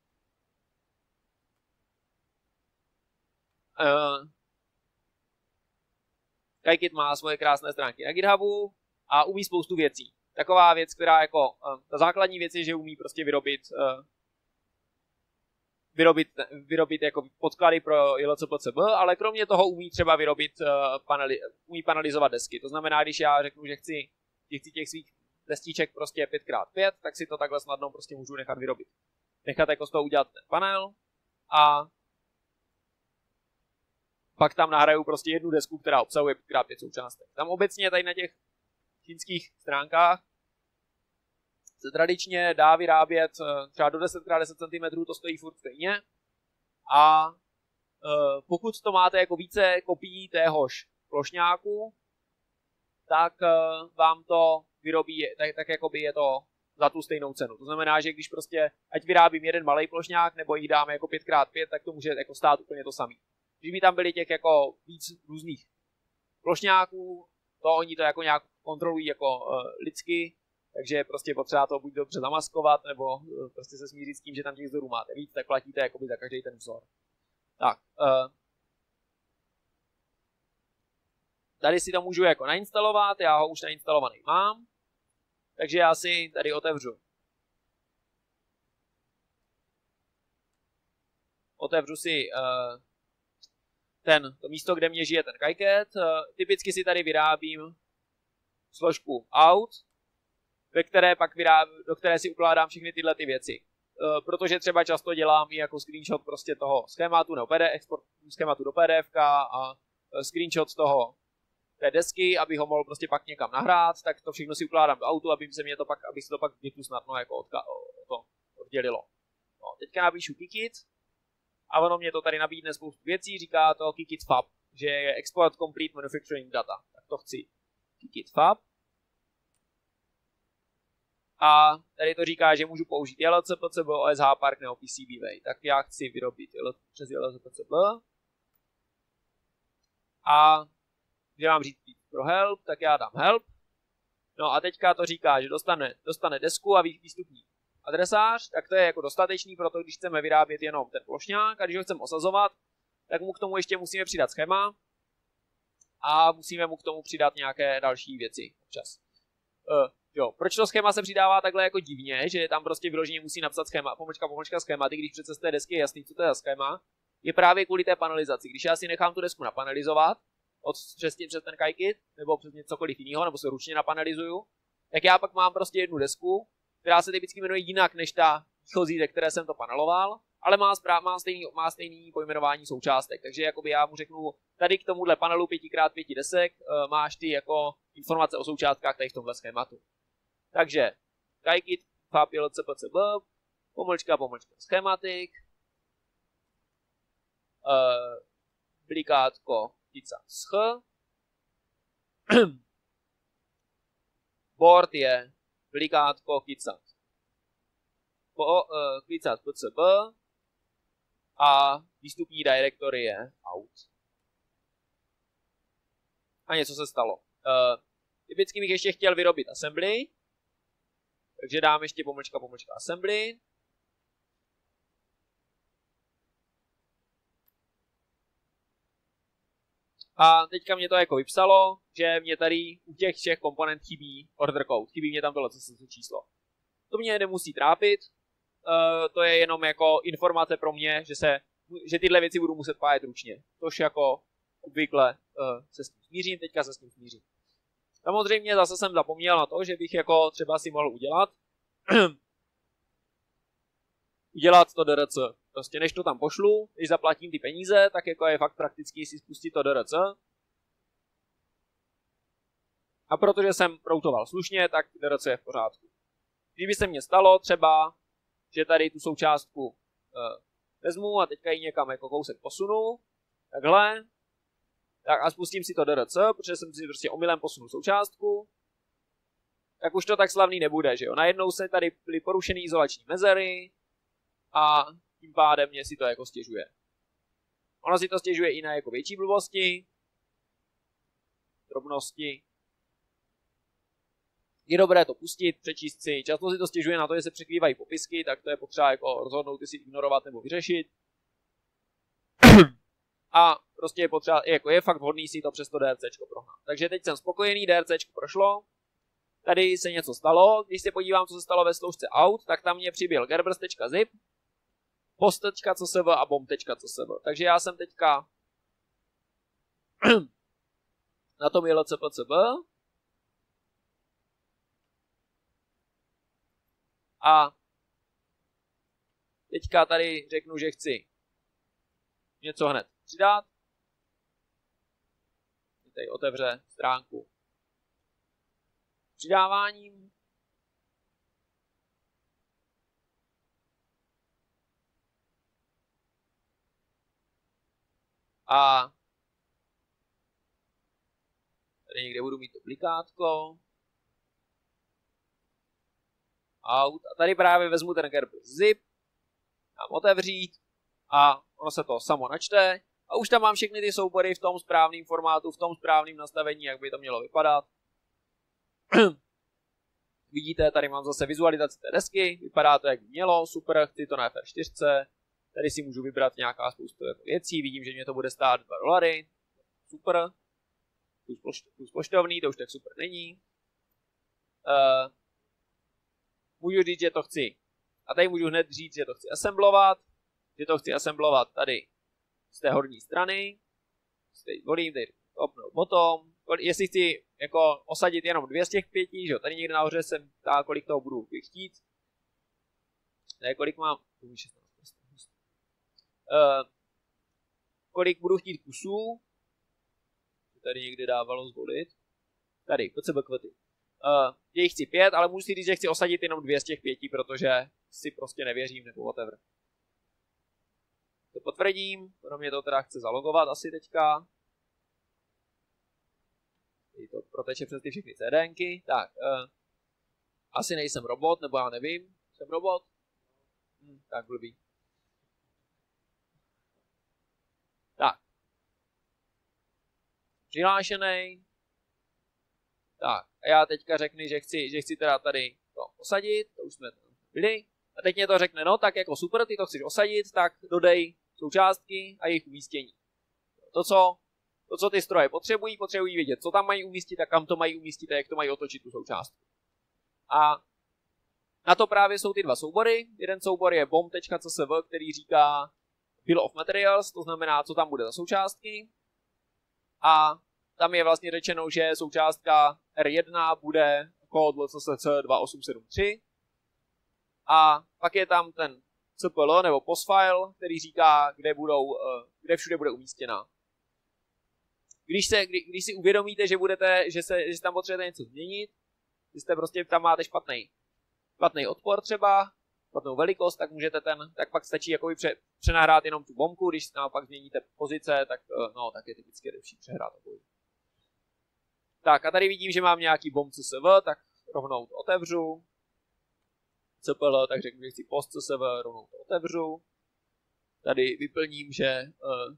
Uh, KiKit má svoje krásné stránky na GitHubu a umí spoustu věcí. taková věc, která jako, uh, ta základní věc je, že umí prostě vyrobit, uh, vyrobit, vyrobit jako podklady pro I L C P C B, ale kromě toho umí třeba vyrobit, uh, paneli, umí panelizovat desky. To znamená, když já řeknu, že chci, že chci těch svých destiček prostě pět krát pět, tak si to takhle snadno prostě můžu nechat vyrobit. Nechat jako z toho udělat ten panel a pak tam nahraju prostě jednu desku, která obsahuje pět krát pět součástek. Tam obecně tady na těch čínských stránkách se tradičně dá vyrábět třeba do deset krát deset centimetrů, to stojí furt stejně. A e, pokud to máte jako více kopií téhož plošňáku, tak e, vám to vyrobí, tak, tak jakoby je to za tu stejnou cenu. To znamená, že když prostě, ať vyrábím jeden malý plošňák, nebo jich dáme jako pět krát pět, tak to může jako stát úplně to samý. Když by tam byly těch jako víc různých plošňáků, to oni to jako nějak kontrolují jako uh, lidsky, takže je prostě potřeba to buď dobře zamaskovat, nebo uh, prostě se smířit s tím, že tam těch vzorů máte víc, tak platíte jakoby za každý ten vzor. Tak, uh, tady si to můžu jako nainstalovat, já ho už nainstalovaný mám, takže já si tady otevřu. Otevřu si uh, ten, to místo, kde mě žije ten KiCad. Typicky si tady vyrábím složku out, ve které pak vyrábím, do které si ukládám všechny tyhle ty věci. Protože třeba často dělám i jako screenshot prostě toho schématu nebo P D F, export schématu do P D F a screenshot toho té desky, aby ho mohl prostě pak někam nahrát, tak to všechno si ukládám do autu, aby se mě to pak, aby se to pak v snadno jako odka, to oddělilo. No, teďka napíšu KiCad. A ono mě to tady nabídne spoustu věcí, říká to KiCad Fab, že je Export Complete Manufacturing Data. Tak to chci. KiCad Fab. A tady to říká, že můžu použít I L C P C B, O S H Park nebo P C B Way. Tak já chci vyrobit přes I L C P C B. A že mám říct pro help, tak já dám help. No a teďka to říká, že dostane, dostane desku a výstupní adresář, tak to je jako dostatečný pro to, když chceme vyrábět jenom ten plošňák a když ho chceme osazovat, tak mu k tomu ještě musíme přidat schéma a musíme mu k tomu přidat nějaké další věci občas. Uh, jo, proč to schéma se přidává takhle jako divně, že tam prostě vyloženě musí napsat schéma, pomlčka, pomlčka schématy, když přece z té desky je jasný, co to je za schéma, je právě kvůli té panelizaci. Když já si nechám tu desku napanelizovat, od přes, přes ten KiCad, nebo přes cokoliv jiného, nebo se ručně napanelizuju, tak já pak mám prostě jednu desku, která se typicky jmenuje jinak než ta výchozí, ze které jsem to paneloval, ale má, správ, má, stejný, má stejný pojmenování součástek. Takže jakoby já mu řeknu, tady k tomuhle panelu pět krát pět desek uh, máš ty jako informace o součástkách tady v tomhle schématu. Takže KiCad Fab I L C P C B, pomlčka, pomlčka, schematik, uh, blikátko, tica, sch, board je blikátko KiCad. Po, uh, KiCad P C B a výstupní directory je out. A něco se stalo. Uh, typicky bych ještě chtěl vyrobit assembly, takže dám ještě pomlčka, pomlčka assembly. A teďka mě to jako vypsalo, že mě tady u těch všech komponent chybí order code, chybí mě tam tohle číslo. To mě nemusí trápit, uh, to je jenom jako informace pro mě, že, se, že tyhle věci budu muset pájet ručně. Tož jako obvykle uh, se s tím smířím, teďka se s tím smířím. Samozřejmě zase jsem zapomněl na to, že bych jako třeba si mohl udělat udělat to D R C. Prostě než to tam pošlu, když zaplatím ty peníze, tak jako je fakt prakticky si spustit to D R C. A protože jsem routoval slušně, tak D R C je v pořádku. Kdyby se mně stalo třeba, že tady tu součástku uh, vezmu a teďka ji někam jako kousek posunu, takhle, tak a spustím si to D R C, protože jsem si prostě omylem posunul součástku, tak už to tak slavný nebude, že jo. Najednou se tady byly porušený izolační mezery a tím pádem mě si to jako stěžuje. Ono si to stěžuje i na jako větší blbosti, drobnosti. Je dobré to pustit, přečíst si. Často si to stěžuje na to, že se překrývají popisky, tak to je potřeba jako rozhodnout, jestli ignorovat nebo vyřešit. A prostě je potřeba, jako je fakt vhodný si to přes to DRCčko prohnat. Takže teď jsem spokojený, DRCčko prošlo. tady se něco stalo, když se podívám, co se stalo ve složce out, tak tam mě přibyl gerbers.zip, post.csv a bomb.csv. Takže já jsem teďka na tom jlcpcb a teďka tady řeknu, že chci něco hned přidat. Tady otevře stránku přidáváním. A tady někde budu mít duplikátko. Out. A tady právě vezmu ten gerbers zip, dám otevřít a ono se to samo načte. A už tam mám všechny ty soubory v tom správném formátu, v tom správném nastavení, jak by to mělo vypadat. Vidíte, tady mám zase vizualizaci té desky, vypadá to, jak by mělo, super, chci to na F R čtyři. Tady si můžu vybrat nějaká spoustu věcí, vidím, že mě to bude stát dva dolary, super. Plus poštovný, to už tak super není. Uh, můžu říct, že to chci. A tady můžu hned říct, že to chci assemblovat, že to chci assemblovat tady z té horní strany. Teď volím tady top nebo bottom. Jestli chci jako osadit jenom dvě z těch pěti, že jo, tady někde nahoře jsem ptá, kolik toho budu chtít. Tady kolik mám, uh, kolik budu chtít kusů. Tady někde dávalo zvolit. Tady, P C B květy. Uh, je chci pět, ale můžu si říct, že chci osadit jenom dvě z těch pěti, protože si prostě nevěřím, nebo whatever. To potvrdím, pro mě to teda chce zalogovat asi teďka. Tady to proteče přes ty všechny CDnky. Tak, uh, asi nejsem robot, nebo já nevím. Jsem robot? Hm, tak blbý. Tak. Přihlášený. Tak, a já teďka řeknu, že chci, že chci teda tady to osadit, to už jsme tam byli. A teď mě to řekne, no tak jako super, ty to chceš osadit, tak dodej součástky a jejich umístění. To, co, to, co ty stroje potřebují, potřebují vědět, co tam mají umístit a kam to mají umístit a jak to mají otočit tu součástku. A na to právě jsou ty dva soubory. Jeden soubor je bomb.csv, který říká bill of materials, to znamená, co tam bude za součástky. A tam je vlastně řečeno, že součástka R jedna bude kód L C S C dva osm sedm tři. A pak je tam ten C P L nebo postfile, který říká, kde, budou, kde všude bude umístěna. Když, se, kdy, když si uvědomíte, že, budete, že, se, že tam potřebujete něco změnit, že jste prostě tam máte špatný, špatný odpor třeba, špatnou velikost, tak můžete ten, tak pak stačí jakoby pře, přenahrát jenom tu bombku, když naopak změníte pozice, tak, no, tak je typicky lepší přehrát obojí. Tak a tady vidím, že mám nějaký bomb C S V, tak rovnou to otevřu. C P L, tak řeknu, že chci post C S V, rovnou to otevřu. Tady vyplním, že uh,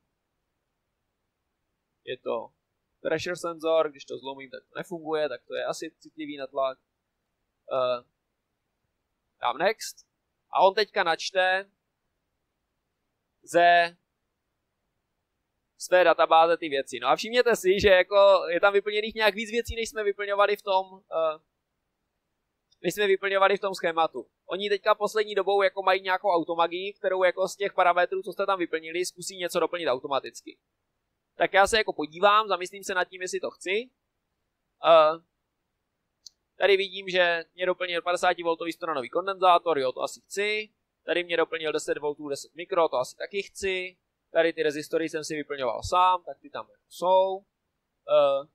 je to pressure sensor, když to zlomím, tak to nefunguje, tak to je asi citlivý na tlak. Uh, dám next. A on teďka načte ze své databáze ty věci. No a všimněte si, že jako je tam vyplněných nějak víc věcí, než jsme vyplňovali v tom, uh, než jsme vyplňovali v tom schématu. Oni teďka poslední dobou jako mají nějakou automagii, kterou jako z těch parametrů, co jste tam vyplnili, zkusí něco doplnit automaticky. Tak já se jako podívám, zamyslím se nad tím, jestli to chci. Uh, tady vidím, že mě doplnil padesát voltový stranový kondenzátor, jo, to asi chci. Tady mě doplnil deset voltů, deset mikro, to asi taky chci. Tady ty rezistory jsem si vyplňoval sám, tak ty tam jsou. Uh,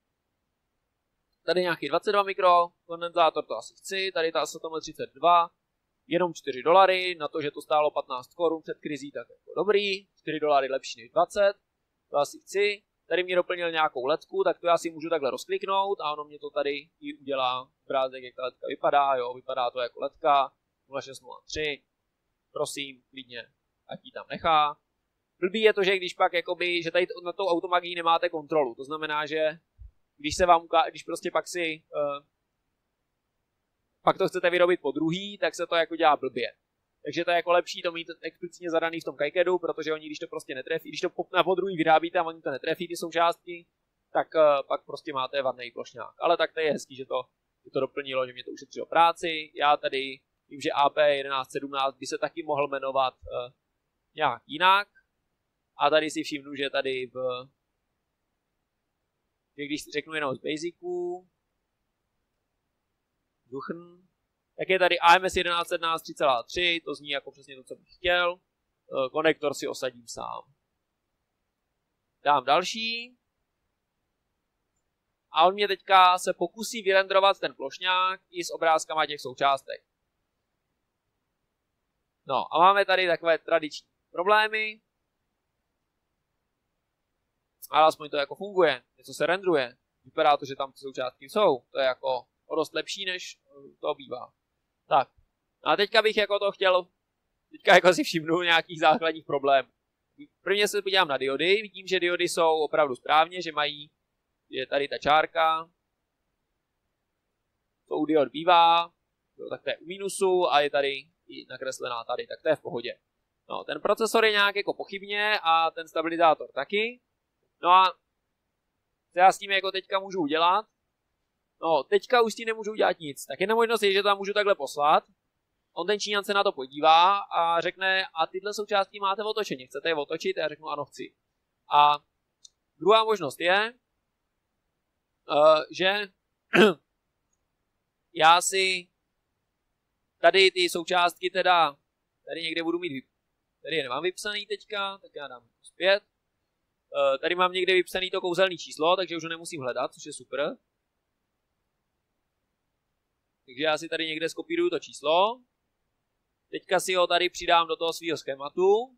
tady nějaký dvacet dva mikro, kondenzátor to asi chci. Tady ta Asatoml třicet dva, jenom čtyři dolary, na to, že to stálo patnáct korun před krizí, tak jako dobrý. čtyři dolary lepší než dvacet, to asi chci. Tady mě doplnil nějakou ledku, tak to já si můžu takhle rozkliknout a ono mě to tady i udělá obrázek, jak ta ledka vypadá. Jo, vypadá to jako ledka nula šest nula tři. Prosím, klidně, ať ji tam nechá. Blbý je to, že když pak jakoby, že tady na tou automagii nemáte kontrolu. To znamená, že když se vám uká, když prostě pak si uh, pak to chcete vyrobit po druhý, tak se to jako dělá blbě. Takže to je jako lepší to mít explicitně zadaný v tom kajkedu, protože oni když to prostě netrefí, když to na podruhý vyrábíte a oni to netrefí ty součástky, tak uh, pak prostě máte vadnej plošňák. Ale tak to je hezký, že to to doplnilo, že mě to ušetřilo práci. Já tady vím, že A P jedenáct sedmnáct by se taky mohl jmenovat uh, nějak jinak. A tady si všimnu, že tady v... že když řeknu jenom z basiců, duchn, tak je tady A M S jedenáct sedmnáct tři celá tři, to zní jako přesně to, co bych chtěl. Uh, konektor si osadím sám. Dám další. A on mě teďka se pokusí vyrendrovat ten plošňák i s obrázkama těch součástek. No a máme tady takové tradiční problémy. Ale aspoň to jako funguje. Něco se rendruje. Vypadá to, že tam ty součástky jsou. To je jako o dost lepší, než to bývá. Tak. A teďka bych jako to chtěl, teďka jako si všimnu nějakých základních problémů. Prvně se podívám na diody. Vidím, že diody jsou opravdu správně, že mají, je tady ta čárka. To u diod bývá. Jo, tak to je u minusu a je tady i nakreslená tady, tak to je v pohodě. No, ten procesor je nějak jako pochybně a ten stabilizátor taky. No a co já s tím jako teďka můžu udělat? No, teďka už s tím nemůžu udělat nic. Tak jedna možnost je, že to tam můžu takhle poslat. On ten Číňan se na to podívá a řekne, a tyhle součástky máte otočeně, chcete je otočit? A já řeknu, ano, chci. A druhá možnost je, uh, že já si tady ty součástky teda, tady někde budu mít, tady je nemám vypsaný teďka, tak já dám zpět. Uh, tady mám někde vypsaný to kouzelné číslo, takže už ho nemusím hledat, což je super. Takže já si tady někde skopíruju to číslo. Teďka si ho tady přidám do toho svého schématu.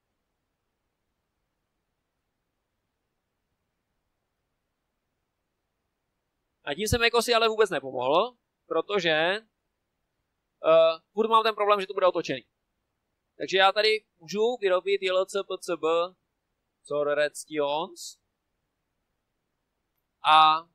A tím jsem jako si ale vůbec nepomohl, protože uh, furt mám ten problém, že to bude otočený. Takže já tady můžu vyrobit J L C P C B Corrections a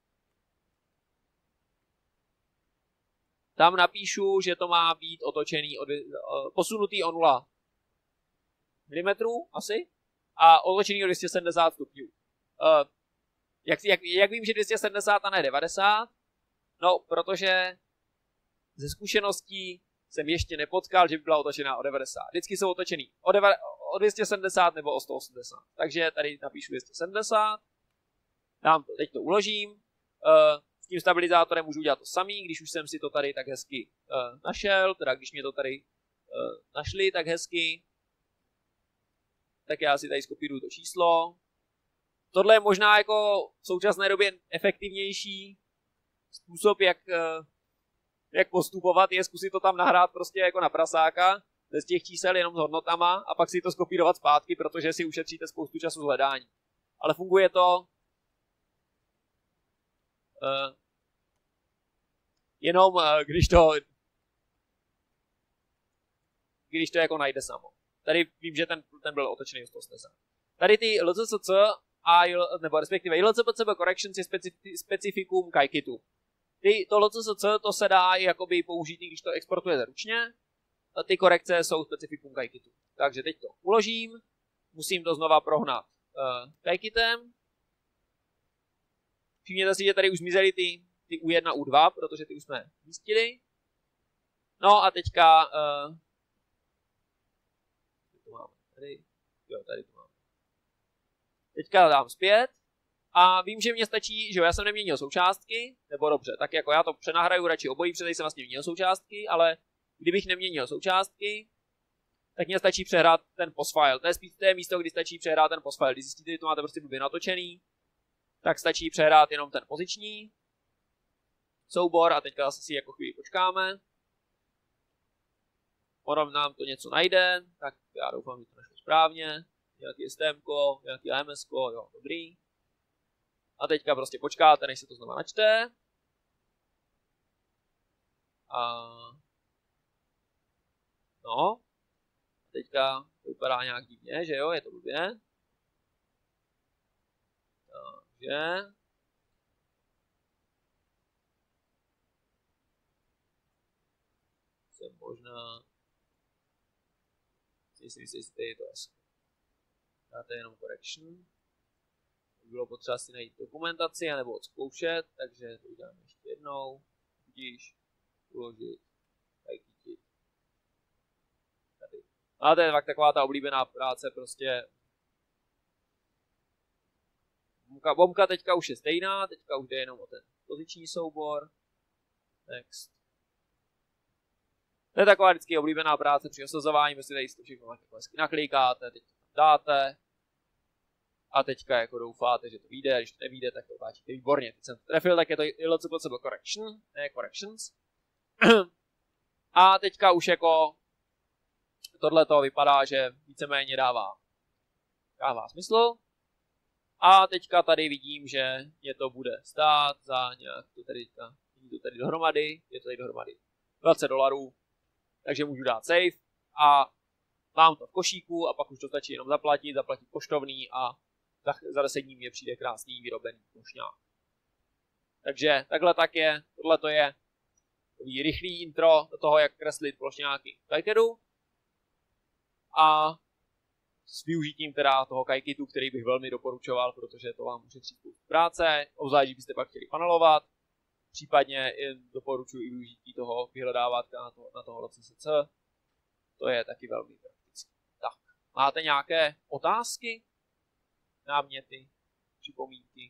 tam napíšu, že to má být otočený, od, uh, posunutý o nula milimetrů asi a otočený o dvě stě sedmdesát stupňů. Uh, jak, jak, jak vím, že dvě stě sedmdesát a ne devadesát? No, protože ze zkušeností jsem ještě nepotkal, že by byla otočená o devadesát. Vždycky jsou otočený o, deva, o dvě stě sedmdesát nebo o sto osmdesát. Takže tady napíšu dvě stě sedmdesát. Dám to, teď to uložím. Uh, s tím stabilizátorem můžu udělat to samý, když už jsem si to tady tak hezky uh, našel, teda když mě to tady uh, našli tak hezky, tak já si tady skopíruju to číslo. Tohle je možná jako v současné době efektivnější způsob, jak, uh, jak postupovat, je zkusit to tam nahrát prostě jako na prasáka, bez těch čísel jenom s hodnotama a pak si to skopírovat zpátky, protože si ušetříte spoustu času z hledání. Ale funguje to Uh, jenom uh, když to když to jako najde samo. Tady vím, že ten, ten byl otočený o sto osmdesát. Tady ty L C C C a nebo respektive L C P C B Corrections je specif- specifikum Kaikitu. Ty, to L C C C to se dá jakoby použít, když to exportujete ručně. A ty korekce jsou specifikum Kaikitu. Takže teď to uložím, musím to znova prohnat uh, Kaikitem. Všimněte si, že tady už zmizely ty, ty U jedna, U dva, protože ty už jsme zjistili. No a teďka... Uh, to máme tady. Jo, tady to máme. Teďka dám zpět. A vím, že mě stačí, že jo, já jsem neměnil součástky, nebo dobře, tak jako já to přenahraju radši obojí, protože jsem vlastně měnil součástky, ale kdybych neměnil součástky, tak mě stačí přehrát ten postfile. To je spíš to je místo, kdy stačí přehrát ten postfile. Když zjistíte, že to máte prostě blbě natočený, tak stačí přehrát jenom ten poziční soubor a teďka zase si jako chvíli počkáme. Ono nám to něco najde, tak já doufám, že to našlo správně. Nějaký S T M ko, nějaký A M S ko, jo, dobrý. A teďka prostě počkáte, než se to znova načte. A... No. A teďka to vypadá nějak divně, že jo, je to blbě. Takže... Jsem možná... Myslím si, jestli je to S. Dáte jenom correction. Bylo potřeba si najít dokumentaci anebo odzkoušet, takže to uděláme ještě jednou. fotíš, uložit, tady chytit. Tady. A to je fakt taková ta oblíbená práce, prostě. Bomka, bomka teďka už je stejná, teďka už jde jenom o ten poziční soubor. Next. To je taková vždycky oblíbená práce při osazování, vy si tady to všechno hezky naklikáte, teď to dáte. A teďka jako doufáte, že to vyjde, a když to nevyjde, tak to otáčíte výborně. Teď jsem trefil, tak je to L C P C B correction, ne corrections. A teďka už jako tohleto vypadá, že víceméně dává, dává smysl. A teďka tady vidím, že mě to bude stát za nějak to tady, to tady dohromady, je to tady dohromady dvacet dolarů, takže můžu dát save a mám to v košíku a pak už to stačí jenom zaplatit, zaplatit poštovný a za, za deset dní mě přijde krásný vyrobený plošňák. Takže takhle tak je, tohle to je takový rychlý intro do toho, jak kreslit plošňáky v KiCadu a s využitím teda toho KiCadu, který bych velmi doporučoval, protože to vám ušetří spoustu práce, obzvlášť byste pak chtěli panelovat, případně doporučuji i využití toho vyhledávatka na, to, na toho C C C, to je taky velmi praktické. Tak, máte nějaké otázky, náměty, připomínky?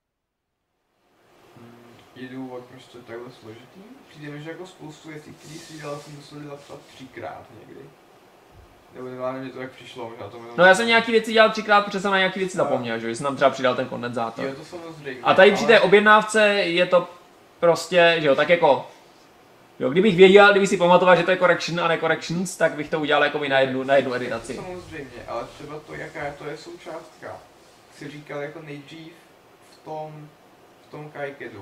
Hmm, je důvod, proč to je takhle složitý? Přijde mi, že jako spoustu věcí, které si dělal, jsem musel dělat třikrát někdy. Nebo nevím, že to jak přišlo, možná to jenom... No já jsem nějaký věci dělal třikrát, protože jsem na nějaký věci zapomněl, že jsem tam třeba přidal ten kondenzátor. Jo, to samozřejmě. A tady při té ale... objednávce je to prostě, že jo, tak jako... Jo, kdybych věděl, kdybych si pamatoval, že to je correction a ne corrections, tak bych to udělal jako na jednu, na jednu editaci. Samozřejmě, ale třeba to, jaká to je součástka, si říkal jako nejdřív v tom, v tom KiCadu.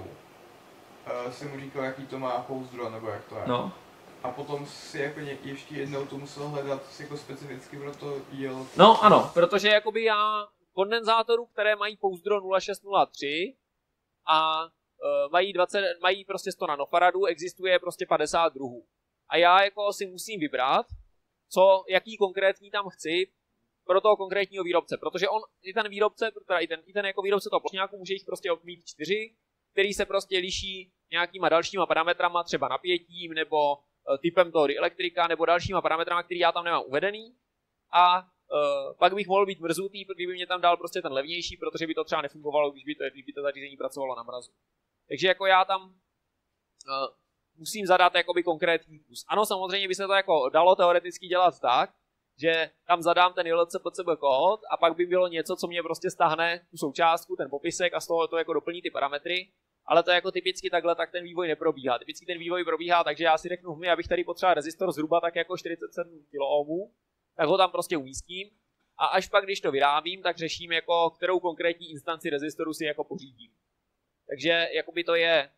Uh, jsem mu říkal, jaký to má pouzdro, nebo jak to je. No. A potom si jako ně, ještě jednou to musel hledat jako specificky pro to jel. No ano, protože jakoby já kondenzátorů, které mají pouzdro nula šest nula tři a uh, mají, dvacet, mají prostě sto nanofaradů, existuje prostě padesát druhů. A já jako si musím vybrat, co, jaký konkrétní tam chci pro toho konkrétního výrobce, protože on, i ten výrobce, teda i ten, i ten jako výrobce toho plošňáku může jich prostě mít čtyři, který se prostě liší nějakýma dalšíma parametrama, třeba napětím, nebo typem toho elektrika nebo dalšíma parametrama, který já tam nemám uvedený. A uh, pak bych mohl být mrzutý, kdyby mě tam dal prostě ten levnější, protože by to třeba nefungovalo, když by to, když by to zařízení pracovalo na mrazu. Takže jako já tam uh, musím zadat jakoby konkrétní kus. Ano, samozřejmě by se to jako dalo teoreticky dělat tak, že tam zadám ten L C P C B kód a pak by bylo něco, co mě prostě stáhne tu součástku, ten popisek a z toho to jako doplní ty parametry. Ale to jako typicky takhle, tak ten vývoj neprobíhá. Typicky ten vývoj probíhá, takže já si řeknu, my, abych tady potřeboval rezistor zhruba tak jako čtyřicet sedm kiloohmů, tak ho tam prostě umístím. A až pak, když to vyrábím, tak řeším, jako, kterou konkrétní instanci rezistoru si jako pořídím. Takže jakoby to je,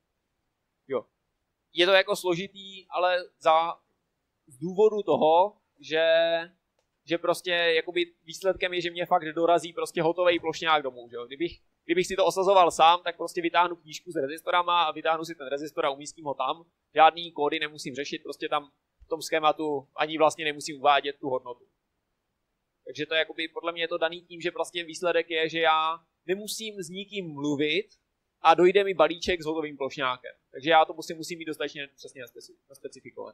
jo, je to jako složitý, ale za, z důvodu toho, že, že prostě jakoby výsledkem je, že mě fakt dorazí prostě hotovej plošňák domů. Že? Kdybych Kdybych si to osazoval sám, tak prostě vytáhnu knížku s rezistorama a vytáhnu si ten rezistor a umístím ho tam. Žádný kódy nemusím řešit, prostě tam v tom schématu ani vlastně nemusím uvádět tu hodnotu. Takže to je jakoby, podle mě je to daný tím, že vlastně výsledek je, že já nemusím s nikým mluvit a dojde mi balíček s hotovým plošňákem. Takže já to musím, musím mít dostatečně přesně naspecifikovat.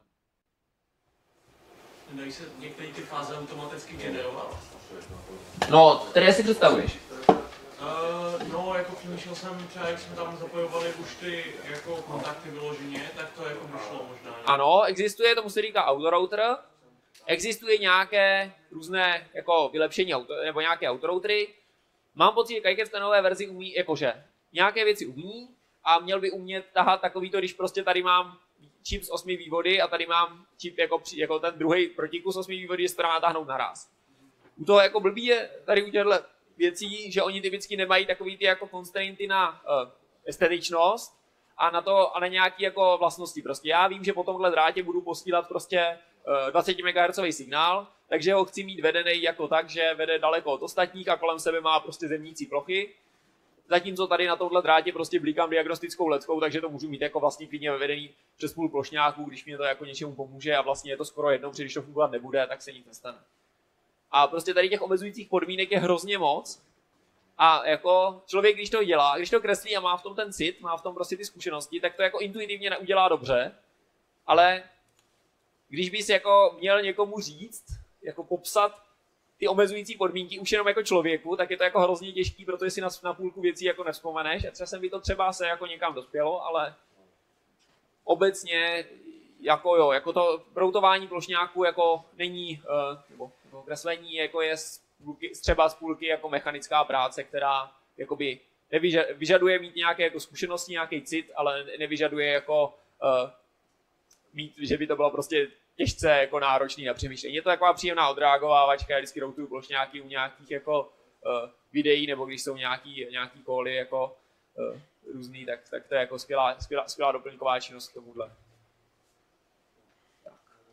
Dají se některé ty fáze automaticky generovat? No, které si představuješ? Uh, no, jako přemýšlel jsem třeba, jak jsme tam zapojovali už ty jako kontakty vyloženě, tak to jako by šlo možná. Ne? Ano, existuje, tomu se říká autorouter. Existuje nějaké různé jako vylepšení auto, nebo nějaké autoroutery. Mám pocit, že KiCad v té nové verzi umí, jakože nějaké věci umí a měl by umět tahat takový to, když prostě tady mám čip s osmi vývody a tady mám čip jako, jako ten druhý protikus s osmi vývody, že se to dá natáhnout naraz. U toho jako blbý je tady u těchto věcí, že oni typicky nemají takový ty jako constrainty na uh, estetičnost a na to a na nějaké jako vlastnosti. Prostě já vím, že po tomhle drátě budu posílat prostě uh, dvacet megahertzový signál, takže ho chci mít vedený jako tak, že vede daleko od ostatních a kolem sebe má prostě zemnící plochy. Zatímco tady na tomhle drátě prostě blikám diagnostickou leckou, takže to můžu mít jako vlastně klidně vedený přes půl plošňáků, když mě to jako něčemu pomůže a vlastně je to skoro jedno, protože když to fungovat nebude, tak se nic nestane. A prostě tady těch omezujících podmínek je hrozně moc A jako člověk, když to dělá, když to kreslí a má v tom ten cit, má v tom prostě ty zkušenosti, tak to jako intuitivně neudělá dobře, ale když bys jako měl někomu říct, jako popsat ty omezující podmínky už jenom jako člověku, tak je to jako hrozně těžký, protože si na, na půlku věcí jako nevzpomeneš a třeba jsem by to třeba se jako někam dospělo, ale obecně jako jo, jako to broutování plošňáků jako není, uh, nebo, nebo kreslení jako je z půlky, třeba z půlky jako mechanická práce, která jakoby nevyžaduje mít nějaké jako zkušenosti, nějaký cit, ale nevyžaduje jako uh, mít, že by to bylo prostě těžce jako náročný na přemýšlení. Je to taková příjemná odreagovávačka, já vždycky routuju plošňáky u nějakých jako uh, videí, nebo když jsou nějaký, nějaký koly jako uh, různý, tak, tak to je jako skvělá, skvělá, skvělá doplňková činnost k tomuhle. Tak.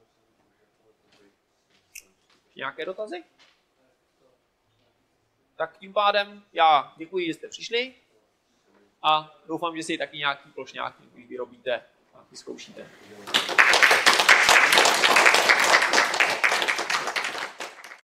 Nějaké dotazy? Tak tím pádem já děkuji, že jste přišli a doufám, že si taky nějaký plošňák vyrobíte a vyzkoušíte.